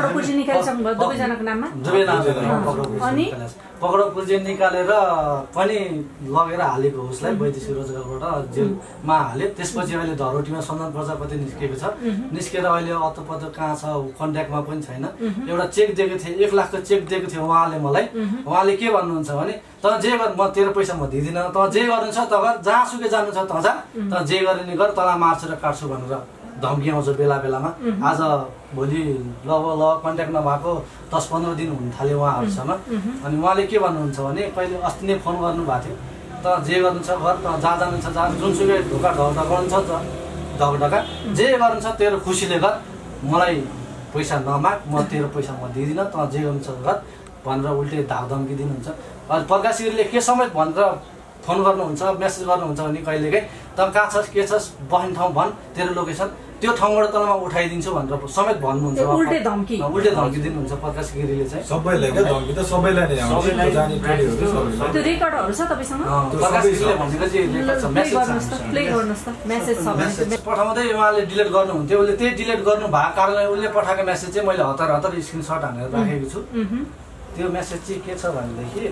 [SPEAKER 1] पक्राउ पुर्जी निकालेर पनि लगेर हालेको उसलाई वैदेशिक रोजगारबाट जेलमा हाल्यो। त्यसपछि अहिले धरोटीमा सन्दन प्रजापति निस्केको छ। निस्केर अहिले अत्तोपत्तो कहाँ छ कन्ट्याक्टमा पनि छैन। एउटा चेक दिएको थिएँ, 1 लाखको चेक दिएको थियो उहाँले मलाई। उहाँले के भन्नुहुन्छ भने त जे गर, म तेरो पैसा म दिँदिनँ, त जे गर्नु छ त गर, जहाँसुकै जानु छ त जा, त जे गर्ने नि गर, तँलाई मार्छु र काट्छु भनेर धम्की आउँछ बेला बेलामा। आज भोलि कन्ट्याक्ट नभएको 10-15 दिन हुन थाल्यो उहाँहरूसँग। अनि उहाँले के भन्नुहुन्छ भने कहिले अस्ति नै फोन गर्नुभएको थियो, त जे गर्नु छ गर, त जहाँ जानु छ जहाँ, जुनसुकै ढोका ढकढकाउनु छ ढकढका, जे गर्नु छ तेरो खुसीले गर, मलाई पैसा नमाग, म तेरो पैसा म दिँदिनँ, त जे गर्नु छ गर भनेर उल्टे धाकधम्की दिनुहुन्छ। अनि प्रकाश गिरीले के समेत भनेर फोन गर्नुहुन्छ, मेसेज गर्नुहुन्छ भने कहिलेकाहीँ त कहाँ छस् के छस् बस्ने ठाउँ भन्, तेरो लोकेसन त्यो ठाउँबाट तलमा उठाइदिन्छु भनेर समेत भन्नुहुन्छ।
[SPEAKER 2] उल्टे धम्की
[SPEAKER 1] दिनुहुन्छ प्रकाश गिरीले चाहिँ
[SPEAKER 3] सबैलाई क्या धम्की त सबैलाई नै आउँछ जाने टोलीहरु सबैलाई।
[SPEAKER 2] त्यो रेकर्डहरु छ तपाईसँग?
[SPEAKER 1] प्रकाश गिरीले भनेको चाहिँ रेकर्ड छ,
[SPEAKER 2] प्ले गर्नुस् त मेसेज छ भने
[SPEAKER 1] पठाउँदै उहाँले डिलिट गर्नुहुन्थ्यो। उसले त्यही डिलिट गर्नु भएको कारणले उसले पठाएको मेसेज चाहिँ मैले हतार स्क्रिनसट हानेर राखेको छु। त्यो मेसेज चाहिँ के छ भनेदेखि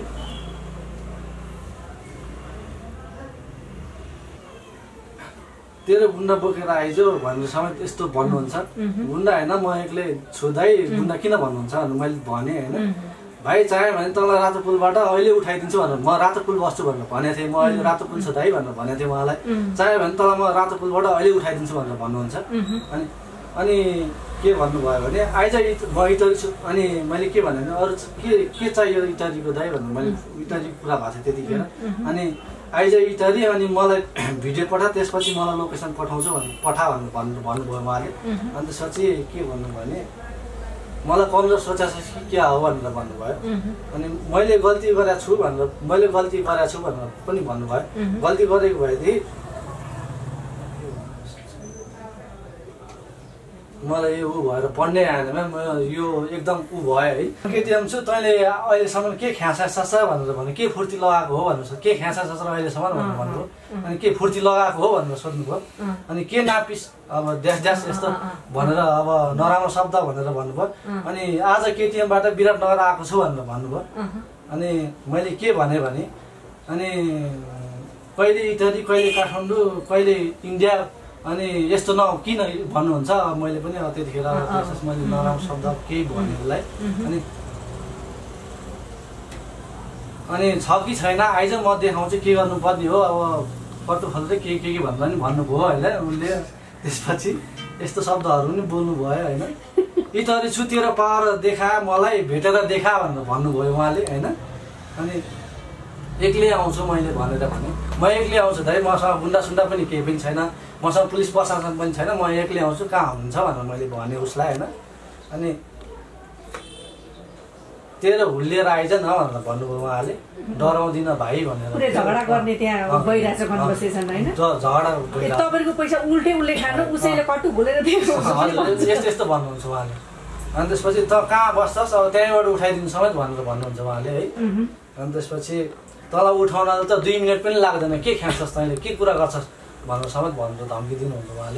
[SPEAKER 1] तेरो गुन्डा बोकेर आइजो भनेर समेत यस्तो भन्नुहुन्छ। गुन्डा होइन म एक्लै छु दाइ, गुन्डा किन भन्नुहुन्छ भनेर मैले भने होइन। भाइ चाह्यो भने तल रातो पुलबाट अहिले उठाइदिन्छु भनेर म रातो पुल बस्छु भनेर भनेको थिएँ। म अहिले रातो पुल छु दाइ भनेर भनेको थिएँ उहाँलाई। चाह्यो भने तल म रातो पुलबाट अहिले उठाइदिन्छु भनेर भन्नुहुन्छ। अनि के भन्नुभयो भने आइज म इटरी छु। अनि मैले के भने अरू के चाहियो इटरीको दाइ भनेर मैले इटरीको कुरा भएको थियो त्यतिखेर। अनि आइज इटरी अनि मलाई भिडियो पठा, त्यसपछि मलाई लोकेसन पठाउँछु पठा भनेर भन्नुभयो उहाँले। अनि त्यसपछि के भन्नुभयो भने मलाई कमजोर सोचा छ कि क्या हो भनेर भन्नुभयो। अनि मैले गल्ती गरेको छु भनेर पनि भन्नुभयो। गल्ती गरेको भएदेखि मलाई यो भएर पढ्नै आएन म्याम, यो एकदम भयो है। केटिएम छु तैँले अहिलेसम्म के ख्यासा सासा भनेर भन्नु, के फुर्ती लगाएको हो भनेर के ख्यासा सासा अहिलेसम्म भनेर भन्नुभयो। अनि के फुर्ती लगाएको हो भनेर सोध्नुभयो। अनि के नापिस अब द्यास यस्तो भनेर अब नराम्रो शब्द भनेर भन्नुभयो। अनि आज केटिएमबाट विराटनगर आएको छु भनेर भन्नुभयो। अनि मैले के भने अनि कहिले इटरी कहिले काठमाडौँ कहिले इन्डिया, अनि यस्तो किन भन्नुहुन्छ। मैले पनि अब त्यतिखेर मैले नराम्रो शब्द केही भनेलाई अनि छ कि छैन आइज म देखाउँछु के गर्नुपर्ने हो। अब कटु खल्दै के भन्दा पनि भन्नुभयो होइन उसले। त्यसपछि यस्तो शब्दहरू पनि बोल्नुभयो होइन। इटरी छु तेरो पावर देखा, मलाई भेटेर देखा भनेर भन्नुभयो उहाँले होइन। अनि एक्लै आउँछु मैले भनेर भने म एक्लै आउँछु दाइ, मसँग गुन्डा सुन्डा पनि केही पनि छैन, मसँग पुलिस प्रशासन पनि छैन, म एक्लै आउँछु कहाँ हुनुहुन्छ भनेर मैले भने उसलाई होइन। अनि तेरो हुल्लिएर आइज न भनेर भन्नुभयो उहाँले। डराउँदिन भाइ भनेर
[SPEAKER 2] झगडा गर्ने त्यहाँ गइरहेछ कन्भर्सेसन होइन।
[SPEAKER 1] झगडा
[SPEAKER 2] तपाईँको पैसा उल्टे खानु उसैले कटु भुलेर दिएको
[SPEAKER 1] यस्तो भन्नुहुन्छ उहाँले। अनि त्यसपछि त कहाँ बस्छस् अब त्यहीँबाट उठाइदिनु समेत भनेर भन्नुहुन्छ उहाँले है। अनि त्यसपछि तल उठाउन त 2 मिनट पनि लाग्दैन, के ख्यान्छस् तैँले, के कुरा गर्छस् भनेर समेत भनेर धम्की दिनुहुन्छ उहाँले।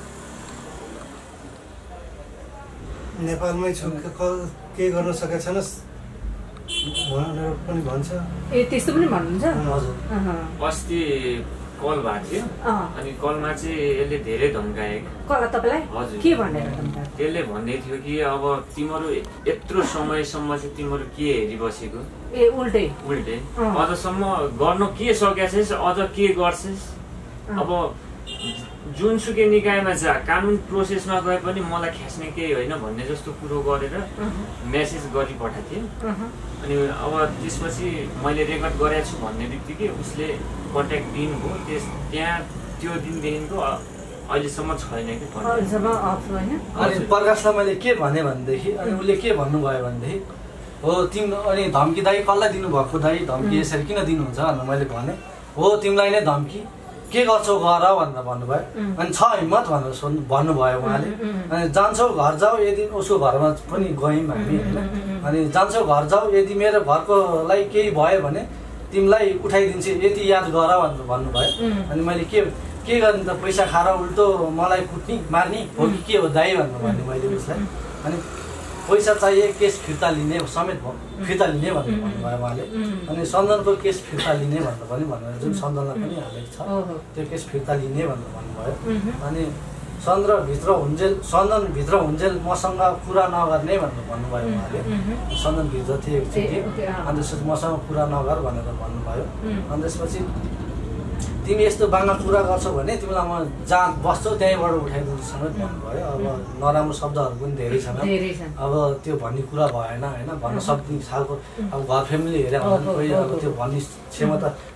[SPEAKER 5] नेपालमै छु के गर्न सकेको छैनस् भनेर पनि भन्छ।
[SPEAKER 2] ए त्यस्तो पनि भन्नुहुन्छ?
[SPEAKER 1] हजुर।
[SPEAKER 6] अस्ति कल भएको थियो अनि कलमा चाहिँ यसले धेरै धम्काए।
[SPEAKER 2] तपाईँलाई
[SPEAKER 6] हजुर
[SPEAKER 2] के भनेर धम्काए?
[SPEAKER 6] त्यसले भन्दै थियो कि अब तिम्रो यत्रो समयसम्म चाहिँ तिम्रो के हेरिबसेको,
[SPEAKER 2] ए उल्टे
[SPEAKER 6] अझसम्म गर्न के सकेका छस्, अझ के गर्छस्। अब जुनसुकै निकायमा जा कानुन प्रोसेसमा गए पनि मलाई खेस्ने केही होइन भन्ने जस्तो कुरो गरेर मेसेज गरी पठाएको थियो। अनि अब त्यसपछि मैले रेकर्ड गरेको छु भन्ने बित्तिकै उसले कन्ट्याक्ट दिनुभयो। त्यहाँ त्यो दिनदेखिको अहिलेसम्म छैन कि।
[SPEAKER 1] अनि प्रकाशलाई मैले के भने भनेदेखि अनि उसले के भन्नुभयो भनेदेखि हो तिम्रो अनि धम्की दाइ कसलाई दिनुभएको दाइ, धम्की यसरी किन दिनुहुन्छ भनेर मैले भने। हो तिमीलाई नै धम्की, के गर्छौ गर भनेर भन्नुभयो। अनि छ हिम्मत भनेर भन्नुभयो उहाँले। अनि जान्छौ घर जाऊ, यदि उसको घरमा पनि गयौँ हामी होइन। अनि जान्छौ घर जाऊ, यदि मेरो घरकोलाई केही भयो भने तिमीलाई उठाइदिन्छु, यति याद गर भनेर भन्नुभयो। अनि मैले के गर्ने त, पैसा खाएर उल्टो मलाई कुट्ने मार्ने हो कि के हो दाइ भनेर भने मैले उसलाई। अनि पैसा चाहिए, केस फिर्ता लिने समेत फिर्ता लिने भनेर भन्नुभयो उहाँले। अनि सन्दनको केस फिर्ता लिने भनेर पनि भनेर जुन सन्दनलाई पनि हालेको छ त्यो केस फिर्ता लिने भनेर भन्नुभयो। अनि सन्दनभित्र हुन्जेल मसँग कुरा नगर्ने भनेर भन्नुभयो उहाँले। सन्दनभित्र थिए अनि त्यसपछि मसँग कुरा नगर भनेर भन्नुभयो। अनि त्यसपछि तिमी यस्तो बाङ्गा कुरा गर्छौ भने तिमीलाई म जहाँ बस्छौ त्यहीँबाट उठाइदिन्छु समेत भन्नुभयो। अब नराम्रो शब्दहरू पनि धेरै छन्, अब त्यो भन्ने कुरा भएन होइन, भन्न सक्ने खालको अब घर फ्यामिली हेरेर कोही अब त्यो भन्ने क्षमता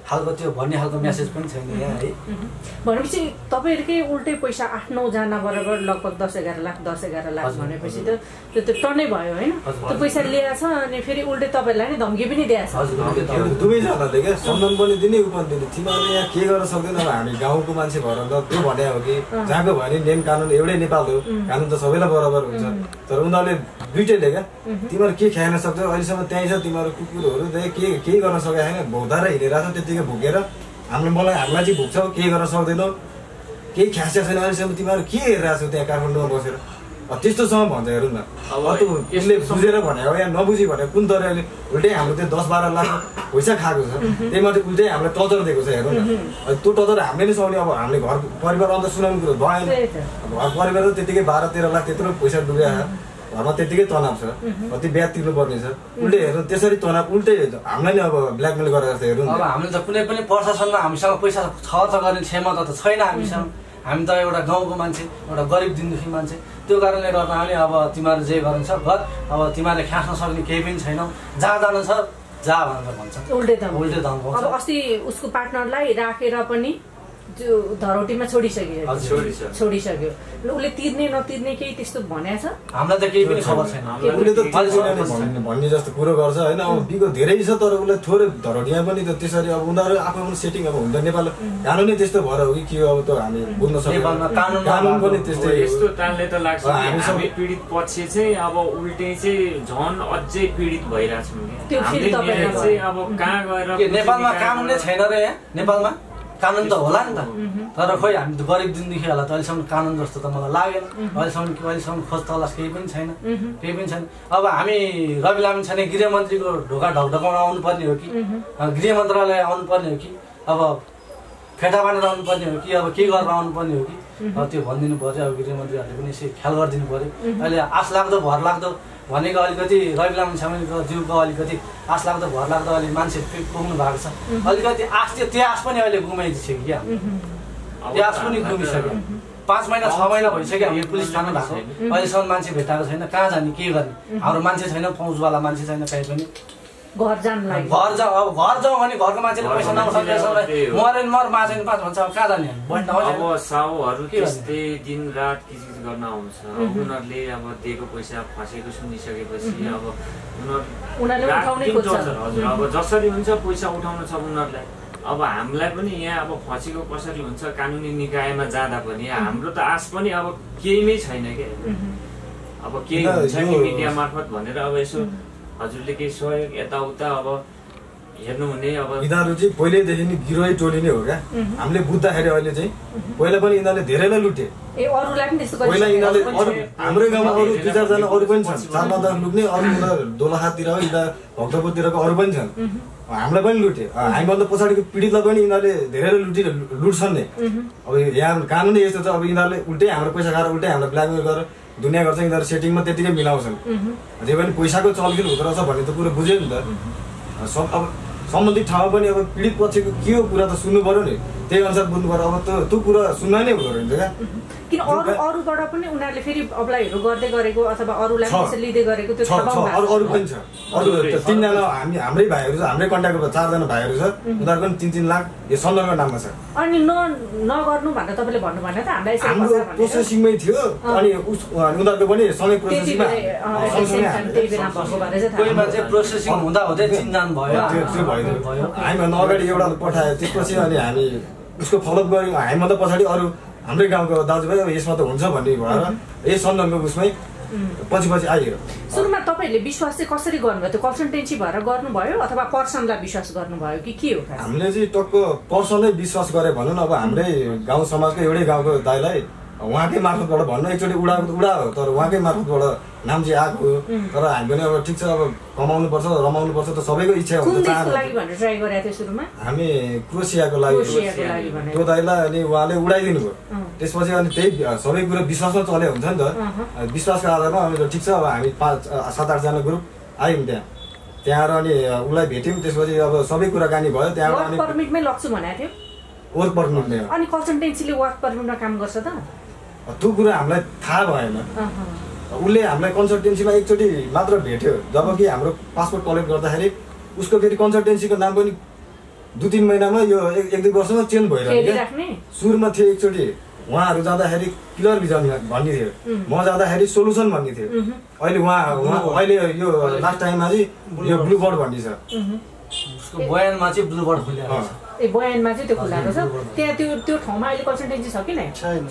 [SPEAKER 1] खालको त्यो भन्ने खालको मेसेज पनि छैन यहाँ है।
[SPEAKER 2] भनेपछि तपाईँहरूकै उल्टै पैसा 8-9 जना बराबर लगभग 10-11 लाख भनेपछि त त्यो त टन्नै भयो होइन? त्यो पैसा लिएर छ अनि फेरि उल्टै तपाईँलाई नै धम्की पनि दिएछ।
[SPEAKER 3] दुवैजनाले क्या सम्मान पनि दिने उ पनि दिने। तिमीहरूले यहाँ के गर्न सक्दैन, अब हामी गाउँको मान्छे भएर त त्यो भने हो कि जहाँको भयो नि नियम कानुन एउटै नेपाल हो, कानुन त सबैलाई बराबर हुन्छ। तर उनीहरूले दुइटैले क्या तिमीहरू के खाएन सक्छौ, अहिलेसम्म त्यहीँ छ तिमीहरू कुकुरहरू केही गर्न सकेको छैन, भौताएर हिँडिरहेको छ त्यतिकै भुकेर। हामीलाई चाहिँ भुक्छौ, केही गर्न सक्दैनौ, केही ख्यास्या छैन अहिलेसम्म, तिमीहरू के हेरिरहेको छौ त्यहाँ काठमाडौँमा बसेर? त्यस्तोसँग भन्छ हेरौँ न। यसले बुझेर भने हो या नबुझी भने कुन तरिकाले उल्टै हाम्रो त्यो 10-12 लाख पैसा खाएको छ, त्यही मात्रै उल्टै हामीलाई टचर दिएको छ हेरौँ न। त्यो टचर हामीले नै सक्ने। अब हामीले घर परिवार अन्त सुनाउने कुरो भएन, घर परिवार त त्यतिकै 12-13 लाख त्यत्रो पैसा डुब्या, घरमा त्यतिकै तनाव छ, कति ब्याज तिर्नुपर्ने छ। उल्टै हेर्नु त्यसरी तनाव उल्टै हामीलाई नै अब ब्ल्याकमेल गरेर जस्तो हेर्नु।
[SPEAKER 1] अब हामीले त कुनै पनि प्रशासनमा हामीसँग पैसा खर्च गर्ने क्षमता त छैन हामीसँग। हामी त एउटा गाउँको मान्छे, एउटा गरिब दिनदेखि मान्छे, त्यो कारणले गर्दा पनि अब तिमीहरू जे गरिन्छ गर, अब तिमीहरूले ख्यास्न सक्ने केही पनि छैनौ, जहाँ जानु छ जा भनेर भन्छ।
[SPEAKER 2] उल्टै
[SPEAKER 1] धम्काउँछ।
[SPEAKER 2] अब अस्ति उसको पार्टनरलाई राखेर पनि त्यो धरोटीमा छोडिसक्यो। उसले तिर्ने नतिर्ने केही त्यस्तो भनेको छ?
[SPEAKER 1] हामीलाई त केही पनि खबर छैन।
[SPEAKER 3] उसले त भन्ने जस्तो कुरो गर्छ होइन। अब बिको धेरै छ तर उसले थोरै धरोटीमा पनि त त्यसरी अब उनीहरू आफ्नो सेटिङ अब हुन्छ। नेपाल कानुनै त्यस्तो भएर हो कि के हो अब त हामी बुझ्न सक्दैनौँ। कानुन पनि त्यस्तै
[SPEAKER 6] यस्तो तालले त लाग्छ हामी पीडित पक्ष चाहिँ अब उल्टै चाहिँ झन् अझै पीडित भइरहेछौँ। अब कहाँ गएर
[SPEAKER 1] नेपालमा कानुन नै छैन र यहाँ नेपालमा कानुन त होला नि त, तर खोइ हामी त गरिब दिनदेखि होला त अहिलेसम्म कानुन जस्तो त मलाई लागेन। अहिलेसम्म खोज तलास केही पनि छैन। अब हामी रवि लामी छैन गृहमन्त्रीको ढोका ढकढकाउन आउनुपर्ने हो कि, गृह मन्त्रालय आउनुपर्ने हो कि, अब फेटा बाँडेर आउनुपर्ने हो कि, अब के गरेर आउनुपर्ने हो कि, अब त्यो भनिदिनु पर्यो। अब गृहमन्त्रीहरूले पनि यसो ख्याल गरिदिनु पर्यो। अहिले आश लाग्दो भर लाग्दो भनेको अलिकति रवि लामी छामेको जिउको अलिकति आश लाग्दो भर लाग्दो अहिले मान्छे पुग्नु भएको छ। अलिकति आश त्यो आश पनि अहिले गुमाइदिसक्यो क्या, त्यो आश पनि गुमिसक्यो। 5 महिना 6 महिना भइसक्यो हामी पुलिस थाना भएको, अहिलेसम्म मान्छे भेटाएको छैन। कहाँ जाने के गर्ने? हाम्रो मान्छे छैन, फौजवाला मान्छे छैन कहीँ पनि।
[SPEAKER 2] घर जाउँ
[SPEAKER 1] अब घर जाउँ भने घरको मान्छेले पैसा नउठाउँदैछ, मरेन मर बाँचेन पाँच भन्छ। अब कहाँ जाने?
[SPEAKER 6] अब साउहरू त्यस्तै दिन रात किचिज गर्न आउँछ। उनीहरूले अब दिएको पैसा फसेको सुनिसकेपछि अब हजुर अब जसरी हुन्छ पैसा उठाउनु छ उनीहरूलाई। अब हामीलाई पनि यहाँ अब फसेको कसरी हुन्छ कानुनी निकायमा जाँदा पनि हाम्रो त आश पनि अब केही नै छैन क्या। अब केही हुन्छ कि मिडिया मार्फत भनेर अब यसो हजुरले केही सहयोग यताउता अब हेर्नुहुने। अब
[SPEAKER 3] यिनीहरू चाहिँ पहिल्यैदेखि नै गिरोही टोली नै हो क्या। हामीले बुझ्दाखेरि अहिले चाहिँ पहिला पनि यिनीहरूले धेरैलाई लुटे। पहिला यिनीहरूले अरू हाम्रै गाउँमा अरू 2-4 जना अरू पनि छन्, 4-5 लुट्ने अरू दोलखातिर यिनीहरू भक्तपुरतिरको अरू पनि छन्। हामीलाई पनि लुटे, हामीभन्दा पछाडिको पीडितलाई पनि यिनीहरूले धेरै लुट्छन् नै। अब यहाँ कानुनै यस्तो छ, अब यिनीहरूले उल्टै हाम्रो पैसा खाएर उल्टै हामीलाई ब्ल्याकमेल गरेर दुनियाँ गर्छ। यिनीहरू सेटिङमा त्यतिकै मिलाउँछन्। त्यही पनि पैसाको चलखेल हुँदो रहेछ भन्ने त कुरो बुझ्यो नि त। अब सम्बन्धित ठाउँमा पनि अब पीडित पक्षको के हो कुरा त सुन्नु पर्यो नि, त्यही अनुसार बुझ्नु पर्यो। अब त्यो कुरा सुन्न नै हुँदो रहेछ क्या।
[SPEAKER 2] किन अरूबाट पनि उनीहरूले फेरि अप्लाईहरू गर्दै गरेको अथवा अरूलाई लिँदै गरेको त्यो
[SPEAKER 3] अरू पनि छ। अरू 3 जना हाम्रै भाइहरू छ, हाम्रै कन्ट्याक्टको 4 जना भाइहरू छ, उनीहरू पनि 3-3 लाख यो सन्दर्भको नाममा छ।
[SPEAKER 2] अनि नगर्नु भनेर तपाईँले भन्नु भएन त? हामीलाई
[SPEAKER 3] हाम्रो प्रोसेसिङमै थियो अनि उनीहरूको पनि सँगै प्रोसेसिङमा
[SPEAKER 1] कोही मान्छे प्रोसेसिङ हुँदा हुँदै 3 जना भयो।
[SPEAKER 3] त्यो भयो हामीभन्दा अगाडि एउटा पठायो, त्यसपछि अनि हामी उसको फलोअप गऱ्यौँ। हामीभन्दा पछाडि अरू हाम्रै गाउँको दाजुभाइ अब यसमा त हुन्छ भन्ने भएर यही सन्दर्भको उसमै पछि आइयो।
[SPEAKER 2] सुरुमा तपाईँहरूले विश्वास चाहिँ कसरी गर्नुभयो? त्यो कन्सल्टेन्सी भएर गर्नुभयो अथवा पर्सनलाई विश्वास गर्नुभयो कि के हो?
[SPEAKER 3] हामीले चाहिँ टक्क पर्सनलै विश्वास गरे भनौँ न। अब हाम्रै गाउँ समाजको एउटै गाउँको दाइलाई उहाँकै मार्फतबाट भन्नु एकचोटि उडा हो, तर उहाँकै मार्फतबाट नाम चाहिँ आएको। तर हामी पनि अब ठिक छ, अब कमाउनुपर्छ रमाउनुपर्छ त सबैको इच्छा हुन्छ। हामी क्रोसियाको लागि त्यो दाइलाई अनि उहाँले उडाइदिनु भयो। त्यसपछि अनि त्यही सबै कुरो विश्वासमा चले हुन्छ नि त। विश्वासको आधारमा हामी ठिक छ, अब हामी 5-7-8 जना ग्रुप आयौँ त्यहाँ अनि उसलाई भेट्यौँ। त्यसपछि अब सबै कुराकानी भयो। त्यहाँबाट
[SPEAKER 2] वर्क परमिटमै लग्छु भनेको थियो।
[SPEAKER 3] वर्क परमिटमै
[SPEAKER 2] अनि कन्सल्टेन्सीले वर्क परमिटमा काम गर्छ त?
[SPEAKER 3] त्यो कुरा हामीलाई थाहा भएन। उसले हामीलाई कन्सल्टेन्सीमा एकचोटि मात्र भेट्यो, जबकि हाम्रो पासपोर्ट कलेक्ट गर्दाखेरि उसको फेरि कन्सल्टेन्सीको नाम पनि 2-3 महिनामा यो 1-2 वर्षमा चेन्ज भइरहेको
[SPEAKER 2] राख्ने
[SPEAKER 3] सुरुमा थियो एकचोटि उहाँहरू जाँदाखेरि क्लियर भिजन भन्ने थियो म जाँदाखेरि सोलुसन भन्ने थियो अहिले अहिले यो लास्ट टाइममा चाहिँ यो ब्लू बर्ड भन्ने छ
[SPEAKER 1] उसको बयानमा चाहिँ ब्लू बर्ड खुलेको छ
[SPEAKER 2] ए बयानमा चाहिँ त्यो खुलाएको छ त्यहाँ त्यो ठाउँमा अहिले पर्सेन्टेज छ कि नै
[SPEAKER 3] छैन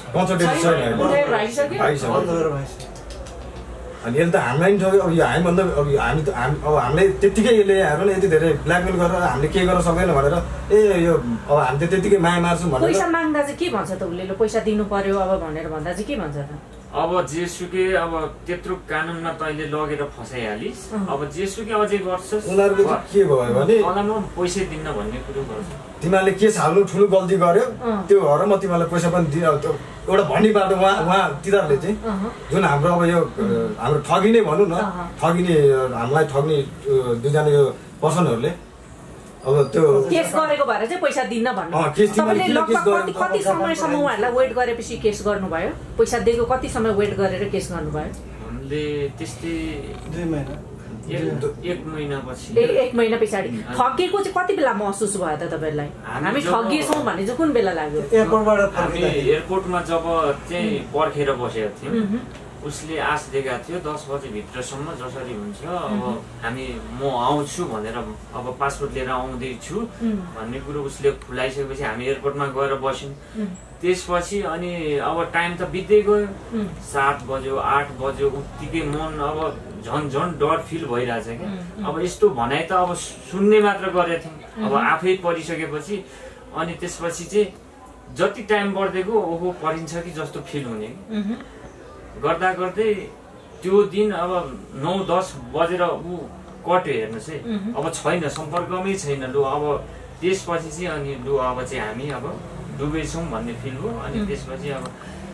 [SPEAKER 3] अनि यसले त हामीलाई नि ठग्यो अब यो हामीभन्दा अब हामीले त्यत्तिकै यसले हेरौँ न यति धेरै ब्ल्याकमेल गरेर हामीले केही गर्न सक्दैन भनेर यो अब हामीले त्यत्तिकै माया मार्छौँ भनेर
[SPEAKER 2] पैसा माग्दा चाहिँ के भन्छ त उसले पैसा दिनु पर्यो अब भनेर भन्दा चाहिँ के भन्छ त
[SPEAKER 6] अब जेसुकै अब त्यत्रो कानुनमा तैँले लगेर फसाइहालिस् अब जेसुकै अझै गर्छस्
[SPEAKER 3] उनीहरूको के भयो भने
[SPEAKER 6] मलाई म पैसा दिन्न भन्ने कुरो गर्छ
[SPEAKER 3] तिमीहरूले केस हाल्नु ठुलो गल्ती गर्यो त्यो भएर म तिमीलाई पैसा पनि दिनु एउटा भन्ने बाटो उहाँ तिनीहरूले चाहिँ जुन हाम्रो अब यो हाम्रो ठगिने भनौँ न ठगिने हामीलाई ठग्ने दुईजना यो पर्सनहरूले अब त्यो
[SPEAKER 2] केस गरेको भएर चाहिँ पैसा दिन्न भन्नु तपाईँले लगभग कति समयसम्म उहाँहरूलाई वेट गरेपछि केस गर्नुभयो पैसा दिएको कति समय वेट गरेर केस गर्नुभयो
[SPEAKER 6] हामीले त्यस्तै
[SPEAKER 5] 2 महिना
[SPEAKER 6] 1 महिनापछि
[SPEAKER 2] 1 महिना पछाडि ठगिएको चाहिँ कति बेला महसुस भयो त तपाईँलाई हामी ठगिएछौँ भन्ने चाहिँ कुन बेला लाग्यो
[SPEAKER 6] हामी एयरपोर्टमा जब चाहिँ पर्खेर बसेका थियौँ उसले आश दिएका थियो 10 बजेभित्रसम्म जसरी हुन्छ अब म आउँछु भनेर अब पासपोर्ट लिएर आउँदैछु भन्ने कुरो उसले खुलाइसकेपछि हामी एयरपोर्टमा गएर बस्यौँ त्यसपछि अनि अब टाइम त बित्दै गयो 7 बज्यो 8 बज्यो उत्तिकै मन अब झन् डर फिल भइरहेछ क्या अब यस्तो भनाइ त अब सुन्ने मात्र गरेको थियौँ अब आफै परिसकेपछि अनि त्यसपछि चाहिँ जति टाइम बढ्दै गयो ओहो परिन्छ कि जस्तो फिल हुने गर्दा गर्दै त्यो दिन अब 9-10 बजेर ऊ कट्यो हेर्नुहोस् है अब छैन सम्पर्कमै छैन लु अब त्यसपछि चाहिँ अनि लु अब चाहिँ हामी अब डुबेछौँ भन्ने फिल हो अनि त्यसपछि अब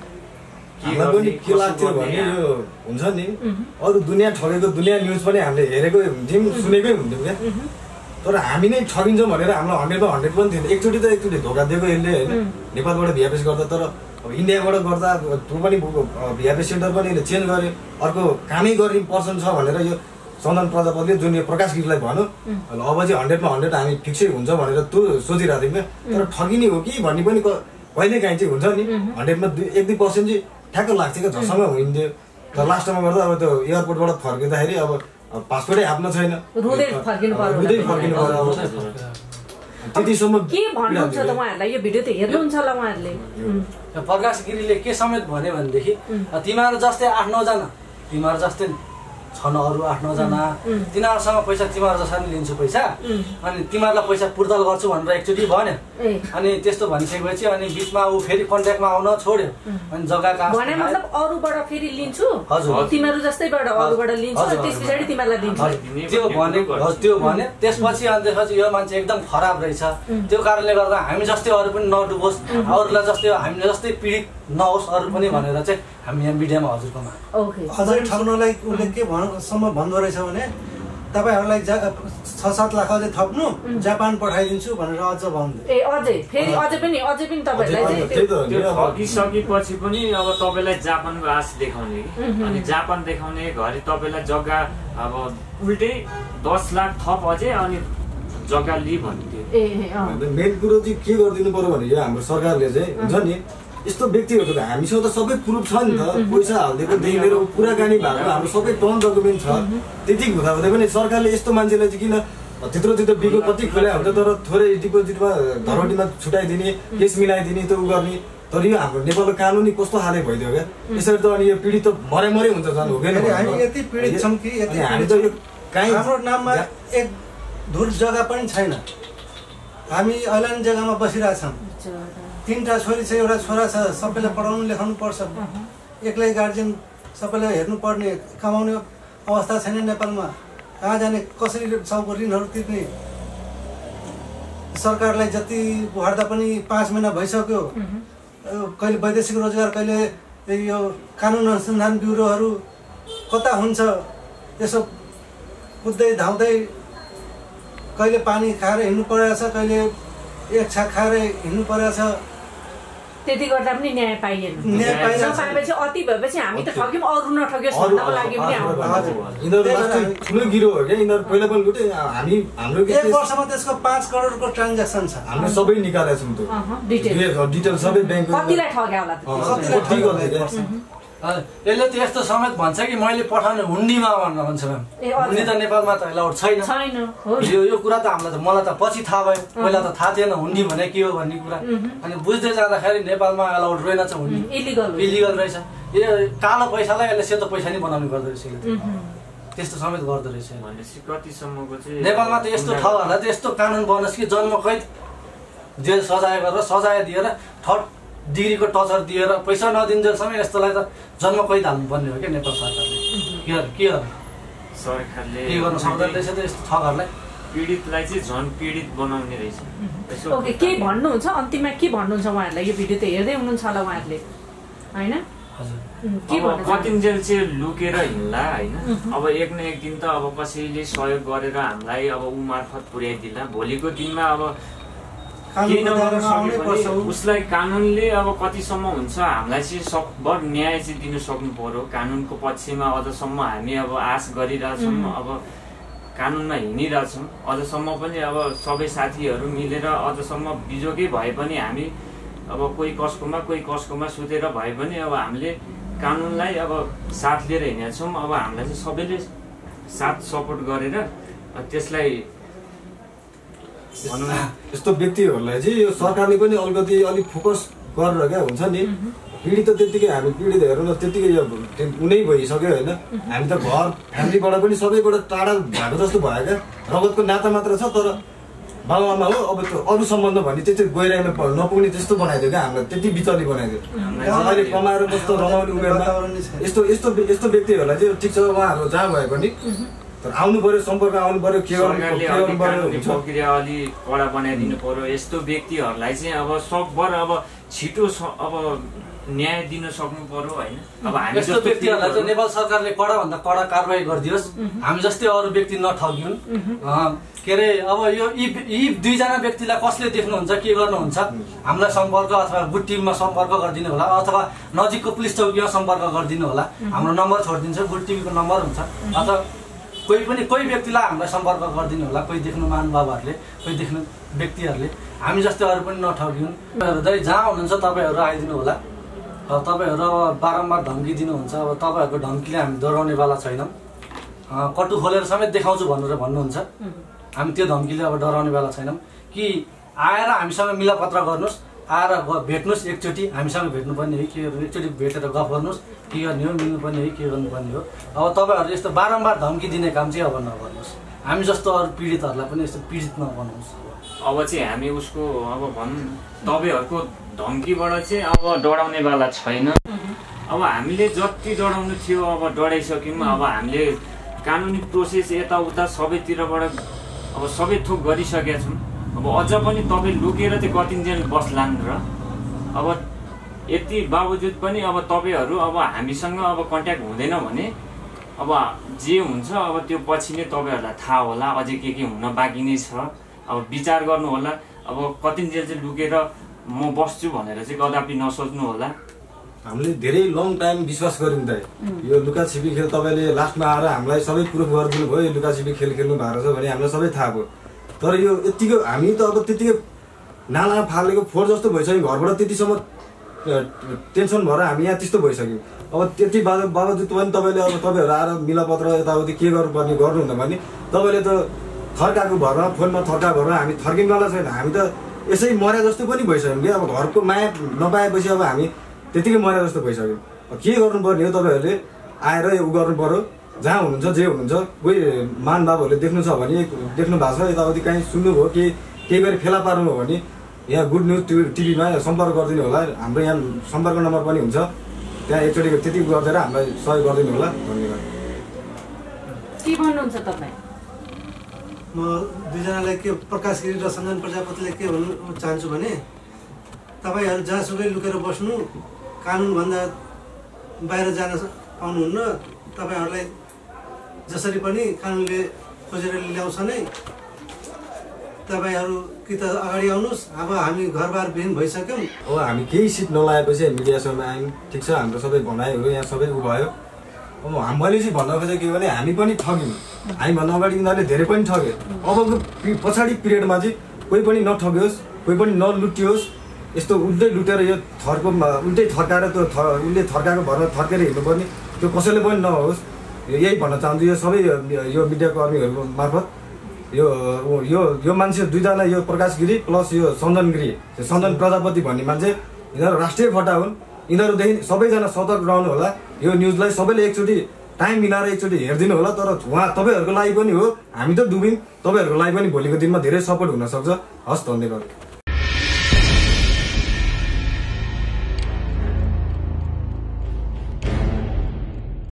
[SPEAKER 3] के लाग्थ्यो भने यो हुन्छ नि अरू दुनियाँ ठगेको दुनियाँ न्युज पनि हामीले हेरेकै हुन्थ्यौँ सुनेकै हुन्थ्यौँ क्या तर हामी नै ठगिन्छौँ भनेर हामीलाई 100 पनि थिएन एकचोटि धोका दिएको यसले होइन नेपालबाट भ्यापेस गर्दा तर अब इन्डियाबाट गर्दा त्यो पनि भ्यापेस सेन्टर पनि यसले चेन्ज गर्यो अर्को कामै गर्ने पर्सन छ भनेर यो चन्दन प्रजापतिले जुन यो प्रकाश गिरीलाई भन्यो अब चाहिँ 100मा 100 हामी फिक्सै हुन्छ भनेर त्यो सोचिरहेको थियौँ क्या तर ठगिने हो कि भन्ने पनि कहिले काहीँ चाहिँ हुन्छ नि 100मा 1-2% चाहिँ ठ्याक्क लाग्छ क्या झसँग हुन्थ्यो तर लास्टमा गर्दा अब त्यो एयरपोर्टबाट फर्किँदाखेरि अब पासपोर्टै आफ्नो छैन
[SPEAKER 2] रुँदै फर्किनु पर्यो
[SPEAKER 3] त्यतिसम्म
[SPEAKER 2] के भन्नुहुन्छ त उहाँहरूलाई यो भिडियो त हेर्नुहुन्छ होला उहाँहरूले
[SPEAKER 1] प्रकाश गिरीले के समेत भन्यो भनेदेखि तिमीहरू जस्तै 8-9 जना तिमीहरू जस्तै छन् अरू 8-9 जना तिनीहरूसँग पैसा तिमीहरू जसरी लिन्छु पैसा अनि तिमीहरूलाई पैसा पुर्तल गर्छु भनेर एकचोटि भन्यो अनि त्यस्तो भनिसकेपछि अनि बिचमा ऊ फेरि कन्ट्याक्टमा आउन छोड्यो अनि जग्गाका
[SPEAKER 2] भने मतलब अरूबाट फेरि लिन्छु तिमीहरू जस्तैबाट अरूबाट लिन्छु त्यस पछाडि तिमीहरूलाई दिन्छु
[SPEAKER 1] त्यो भने त्यसपछि अनि त्यसपछि यो मान्छे एकदम खराब रहेछ त्यो कारणले गर्दा हामी जस्तै अरू पनि नडुबोस् अरूलाई जस्तै हामीले जस्तै पीडित नहोस् अरू पनि भनेर चाहिँ हामी यहाँ मिडियामा हजुरकोमा
[SPEAKER 5] अझै ठग्नलाई उसले के भन्नुसम्म भन्दो रहेछ भने तपाईहरुलाई 6-7 लाख अझै थप्नु जापान पठाइदिन्छु भनेर अझ भन्दै
[SPEAKER 2] ए अझै पनि तपाईहरुलाई
[SPEAKER 6] ठगिसकेपछि पनि अब तपाईलाई जापानको आश देखाउने अनि जापान देखाउने घरि तपाईलाई जग्गा अब उल्टै 10 लाख थप अझै अनि जग्गा लि भन्थ्यो
[SPEAKER 3] मेन कुरो चाहिँ के गरिदिनु पर्यो भने यो हाम्रो सरकारले चाहिँ हुन्छ नि यस्तो व्यक्तिहरु त हामीसँग त सबै प्रुफ छ नि त पैसा हाल्दिएको देखि लिएर कुराकानी भएको हाम्रो सबै टर्न डकुमेन्ट छ त्यति हुँदा पनि सरकारले यस्तो मान्छेलाई चाहिँ किन त्यत्रो बिगो कति खुला हुन्छ तर थोरै डिपोजिटमा धरोटीमा छुटाइदिने केस मिलाइदिने त उ गर्ने तर यो हाम्रो नेपालको कानुनी कस्तो हालै भइदियो क्या यसरी त अनि यो पीडित त मरै हुन्छ झन् हो
[SPEAKER 5] गएन हामी यति पीडित छौं कि यति
[SPEAKER 3] हामी त यो काहीँ
[SPEAKER 5] हाम्रो नाममा एक धुर जग्गा पनि छैन हामी ऐलान जग्गामा बसिरहेछौं 3टा छोरी छ एउटा छोरा छ सबैले पढाउनु लेखाउनु पर्छ एक्लै गार्जियन सबैले हेर्नु पर्ने कमाउने अवस्था छैन नेपालमा कहाँ जाने कसरी सबको ऋणहरु तिर्ने सरकारलाई जति भर्दा पनि 5 महिना भइसक्यो कहिले वैदेशिक रोजगार कहिले यो कानुन अनुसन्धान ब्युरोहरु कता हुन्छ यसो कुद्दै धाउँदै कहिले पानी खाएर हिँड्नु परेछ कहिले एक छाक खाएर हिँड्नु परेछ
[SPEAKER 2] त्यति गर्दा पनि न्याय पाइएन। नपाएपछि अति भएपछि हामी त ठग्यौँ, अरू नठग्योस् भन्नको लागि पनि
[SPEAKER 3] यिनीहरू ठुलो गिरो हो क्या। यिनीहरू पहिला पनि लुटे। हाम्रो
[SPEAKER 5] 1 वर्षमा त्यसको 5 करोडको ट्रान्ज्याक्सन छ।
[SPEAKER 3] हामीले सबै निकालेका छौँ त्यो डिटेल सबै ब्याङ्क
[SPEAKER 2] कतिलाई ठग्या होला
[SPEAKER 1] यसले त यस्तो समेत भन्छ कि मैले पठाउने हुन्डीमा भन्छ म्याम। हुन्डी त नेपालमा त एलाउड छैन। यो कुरा त हामीलाई त मलाई त पछि थाहा भयो, पहिला त थाहा थिएन हुन्डी भने के हो भन्ने कुरा। अनि बुझ्दै जाँदाखेरि नेपालमा एलाउड रहेनछ हुन्डी, इलिगल रहेछ। यो कालो पैसालाई यसले सेतो पैसा नि बनाउने गर्दो रहेछ यसले, त्यस्तो समेत गर्दो रहेछ।
[SPEAKER 6] भनेपछि कतिसम्मको चाहिँ
[SPEAKER 1] नेपालमा त यस्तो ठगहरूलाई त यस्तो कानुन बनोस् कि जन्मकैद जेल सजाय गरेर सजाय दिएर 3rd डिग्रीको टर्चर दिएर पैसा नदिन्जेलसम्म यस्तोलाई त जन्मकैद हाल्नुपर्ने हो क्या नेपाल सरकारले। के
[SPEAKER 6] सरकारले
[SPEAKER 1] के गर्न सक्दैन रहेछ त यस्तो ठगहरूलाई।
[SPEAKER 6] पीडितलाई चाहिँ झन् पीडित बनाउने रहेछ।
[SPEAKER 2] ओके, के भन्नुहुन्छ अन्तिममा, के भन्नुहुन्छ उहाँहरूलाई? यो भिडियो त हेर्दै हुनुहुन्छ होला उहाँहरूले होइन?
[SPEAKER 6] कतिन्जेल चाहिँ लुकेर हिँड्ला होइन। अब एक न एक दिन त अब कसैले सहयोग गरेर हामीलाई अब ऊ मार्फत पुर्याइदिला। भोलिको दिनमा अब उसलाई कानुनले अब कतिसम्म हुन्छ हामीलाई चाहिँ सकभर न्याय चाहिँ दिनु सक्नु पर्यो। कानुनको पक्षमा अझसम्म हामी अब आश गरिरहेछौँ, अब कानुनमा हिँडिरहेछौँ। अझसम्म पनि अब सबै साथीहरू मिलेर अझसम्म बिजोकै भए पनि हामी अब कोही कसकोमा सुतेर भए पनि अब हामीले कानुनलाई अब साथ लिएर हिँडेका छौँ। अब हामीलाई चाहिँ सबैले साथ सपोर्ट गरेर त्यसलाई
[SPEAKER 3] यस्तो व्यक्तिहरूलाई चाहिँ यो सरकारले पनि अलिक फोकस गरेर क्या हुन्छ नि। पीडित त त्यतिकै हामी पीडितहरू न त्यतिकै उनै भइसक्यो होइन। हामी त घर फ्यामिलीबाट पनि सबैबाट टाढा भएको जस्तो भयो क्या। रगतको नाता मात्र छ तर बाबुआमा हो। अब त्यो अरू सम्बन्ध भने त्यति गहिराइमा नपुग्ने त्यस्तो बनाइदियो क्या हामीलाई, त्यति विचली बनाइदियो। अहिले कमाएर कस्तो रमाउने उमेरमा यस्तो व्यक्तिहरूलाई चाहिँ ठिक छ उहाँहरू जहाँ भए पनि तर आउनु पर्यो, सम्पर्क आउनु पर्यो।
[SPEAKER 6] प्रक्रिया अलि कडा बनाइदिनु पर्यो। यस्तो व्यक्तिहरूलाई चाहिँ अब सकभर अब छिटो अब न्याय दिन सक्नु पर्यो होइन। अब हामी
[SPEAKER 1] यस्तो व्यक्तिहरूलाई चाहिँ नेपाल सरकारले कडा भन्दा कडा कारबाही गरिदियोस्। हामी जस्तै अरू व्यक्ति नठगिउन्। के अरे अब यी 2 जना व्यक्तिलाई कसले देख्नुहुन्छ, के गर्नुहुन्छ, हामीलाई सम्पर्क अथवा गुड टिममा सम्पर्क गरिदिनु होला अथवा नजिकको पुलिस चौकीमा सम्पर्क गरिदिनु होला। हाम्रो नम्बर छोडिदिन्छ, गुड टिभीको नम्बर हुन्छ। अथवा कोही व्यक्तिलाई हामीलाई सम्पर्क गरिदिनु होला। कोही देख्नु महानुभावहरूले, कोही देख्नु व्यक्तिहरूले। हामी जस्तै अरू पनि नठगिउन्। जहाँ हुनुहुन्छ तपाईँहरू आइदिनु होला। तपाईँहरू अब बारम्बार धम्की दिनुहुन्छ। अब तपाईँहरूको धम्कीले हामी डराउनेवाला छैनौँ। कटु खोलेर समेत देखाउँछु भनेर भन्नुहुन्छ। हामी त्यो धम्कीले अब डराउनेवाला छैनौँ कि आएर हामीसँग मिलापत्र गर्नुहोस्, आएर भेट्नुहोस् एकचोटि, हामीसँग भेट्नुपर्ने हो। के एकचोटि भेटेर गफ गर्नुहोस्, के गर्ने हो, मिल्नुपर्ने हो, के गर्नुपर्ने हो। अब तपाईँहरू यस्तो बारम्बार धम्की दिने काम चाहिँ अब नगर्नुहोस्। हामी जस्तो अरू पीडितहरूलाई पनि यस्तो पीडित नबनाउनुहोस्।
[SPEAKER 6] अब चाहिँ हामी उसको अब भनौँ तपाईँहरूको धम्कीबाट चाहिँ अब डराउनेवाला छैन। अब हामीले जति डराउनु थियो अब डराइसक्यौँ। अब हामीले कानुनी प्रोसेस यताउता सबैतिरबाट अब सबै थोक गरिसकेका छौँ। अब अझ पनि तपाईँ लुकेर चाहिँ कतिन्जेल बस्लान् र अब यति बावजुद पनि अब तपाईँहरू अब हामीसँग अब कन्ट्याक्ट हुँदैन भने अब जे हुन्छ अब त्यो पछि नै तपाईँहरूलाई थाहा होला। अझै के हुन बाँकी नै छ। अब विचार गर्नु होला। अब कतिन्जेल चाहिँ लुकेर म बस्छु भनेर चाहिँ कदापि नसोच्नु होला।
[SPEAKER 3] हामीले धेरै लङ टाइम विश्वास गऱ्यौँ त यो लुकाछिपी खेल। तपाईँले लास्टमा आएर हामीलाई सबै प्रुफ गरिदिनु भयो यो लुकाछिपी खेल खेल्नु भएको छ भने हामीलाई सबै थाहा भयो। तर यो यत्तिको हामी त अब त्यतिकै नाला फालेको फोहोर जस्तो भइसक्यो। घरबाट त्यतिसम्म टेन्सन भएर हामी यहाँ त्यस्तो भइसक्यो। अब त्यति बावजुद पनि तपाईँले अब तपाईँहरू आएर मिलापत्र यताउति के गर्नुपर्ने गर्नुहुन्न भने तपाईँले त थर्काको भरमा फोनमा थर्का भरमा हामी थर्किनवाला छैन। हामी त यसै मर्या जस्तो पनि भइसक्यौँ कि अब घरको माया नपाएपछि अब हामी त्यतिकै मर्या जस्तो भइसक्यो। के गर्नुपर्ने हो तपाईँहरूले आएर उ गर्नु पर्यो। जहाँ हुनुहुन्छ जे हुनुहुन्छ कोही महानुभावहरूले देख्नु छ भने देख्नु भएको छ यताउति काहीँ सुन्नुभयो केही गरी फेला पार्नु हो भने यहाँ गुड न्युज टिभीमा सम्पर्क गरिदिनु होला। हाम्रो यहाँ सम्पर्क नम्बर पनि हुन्छ। त्यहाँ एकचोटि त्यति गरिदिएर हामीलाई सहयोग गरिदिनु होला। धन्यवाद।
[SPEAKER 2] के भन्नुहुन्छ तपाईँ?
[SPEAKER 5] म 2 जनालाई के प्रकाश गिरी र सञ्जन प्रजापतिले के भन्नु चाहन्छु भने तपाईँहरू जहाँसुकै लुकेर बस्नु, कानुनभन्दा बाहिर जान पाउनुहुन्न। तपाईँहरूलाई जसरी पनि कानुनले खोजेर ल्याउँछ नै। तपाईँहरू कि त अगाडि आउनुहोस्, अब हामी घरबार विहीन भइसक्यौँ।
[SPEAKER 3] अब हामी केही सिट नलाएपछि मिडियासम्म आयौँ, ठिक छ, हाम्रो सबै भनाइहरू यहाँ सबै उ भयो। अब मैले चाहिँ भन्न खोजेको के भने हामी पनि ठग्यौँ, हामीभन्दा अगाडि यिनीहरूले धेरै पनि ठगे। अबको पछाडि पिरियडमा चाहिँ कोही पनि नठग्योस्, कोही पनि नलुटियोस्, यस्तो उल्टै लुटेर यो थर्को उल्टै थर्काएर त्यो उसले थर्काएको भएर थर्केर हिँड्नुपर्ने त्यो कसैले पनि नहोस्। यही भन्न चाहन्छु यो सबै यो मिडिया कर्मीहरूको मार्फत। यो मान्छे दुईजना, यो प्रकाश गिरी प्लस यो सञ्जन गिरी, सञ्जन प्रजापति भन्ने मान्छे, यिनीहरू राष्ट्रिय फटा हुन्। यिनीहरूदेखि सबैजना सतर्क रहनु होला। यो न्युजलाई सबैले एकचोटि टाइम मिलाएर एकचोटि हेरिदिनु होला। तर तपाईँहरूको लागि पनि हो, हामी त डुब्यौँ, तपाईँहरूको लागि पनि भोलिको दिनमा धेरै सपोर्ट हुनसक्छ। हस्, धन्यवाद।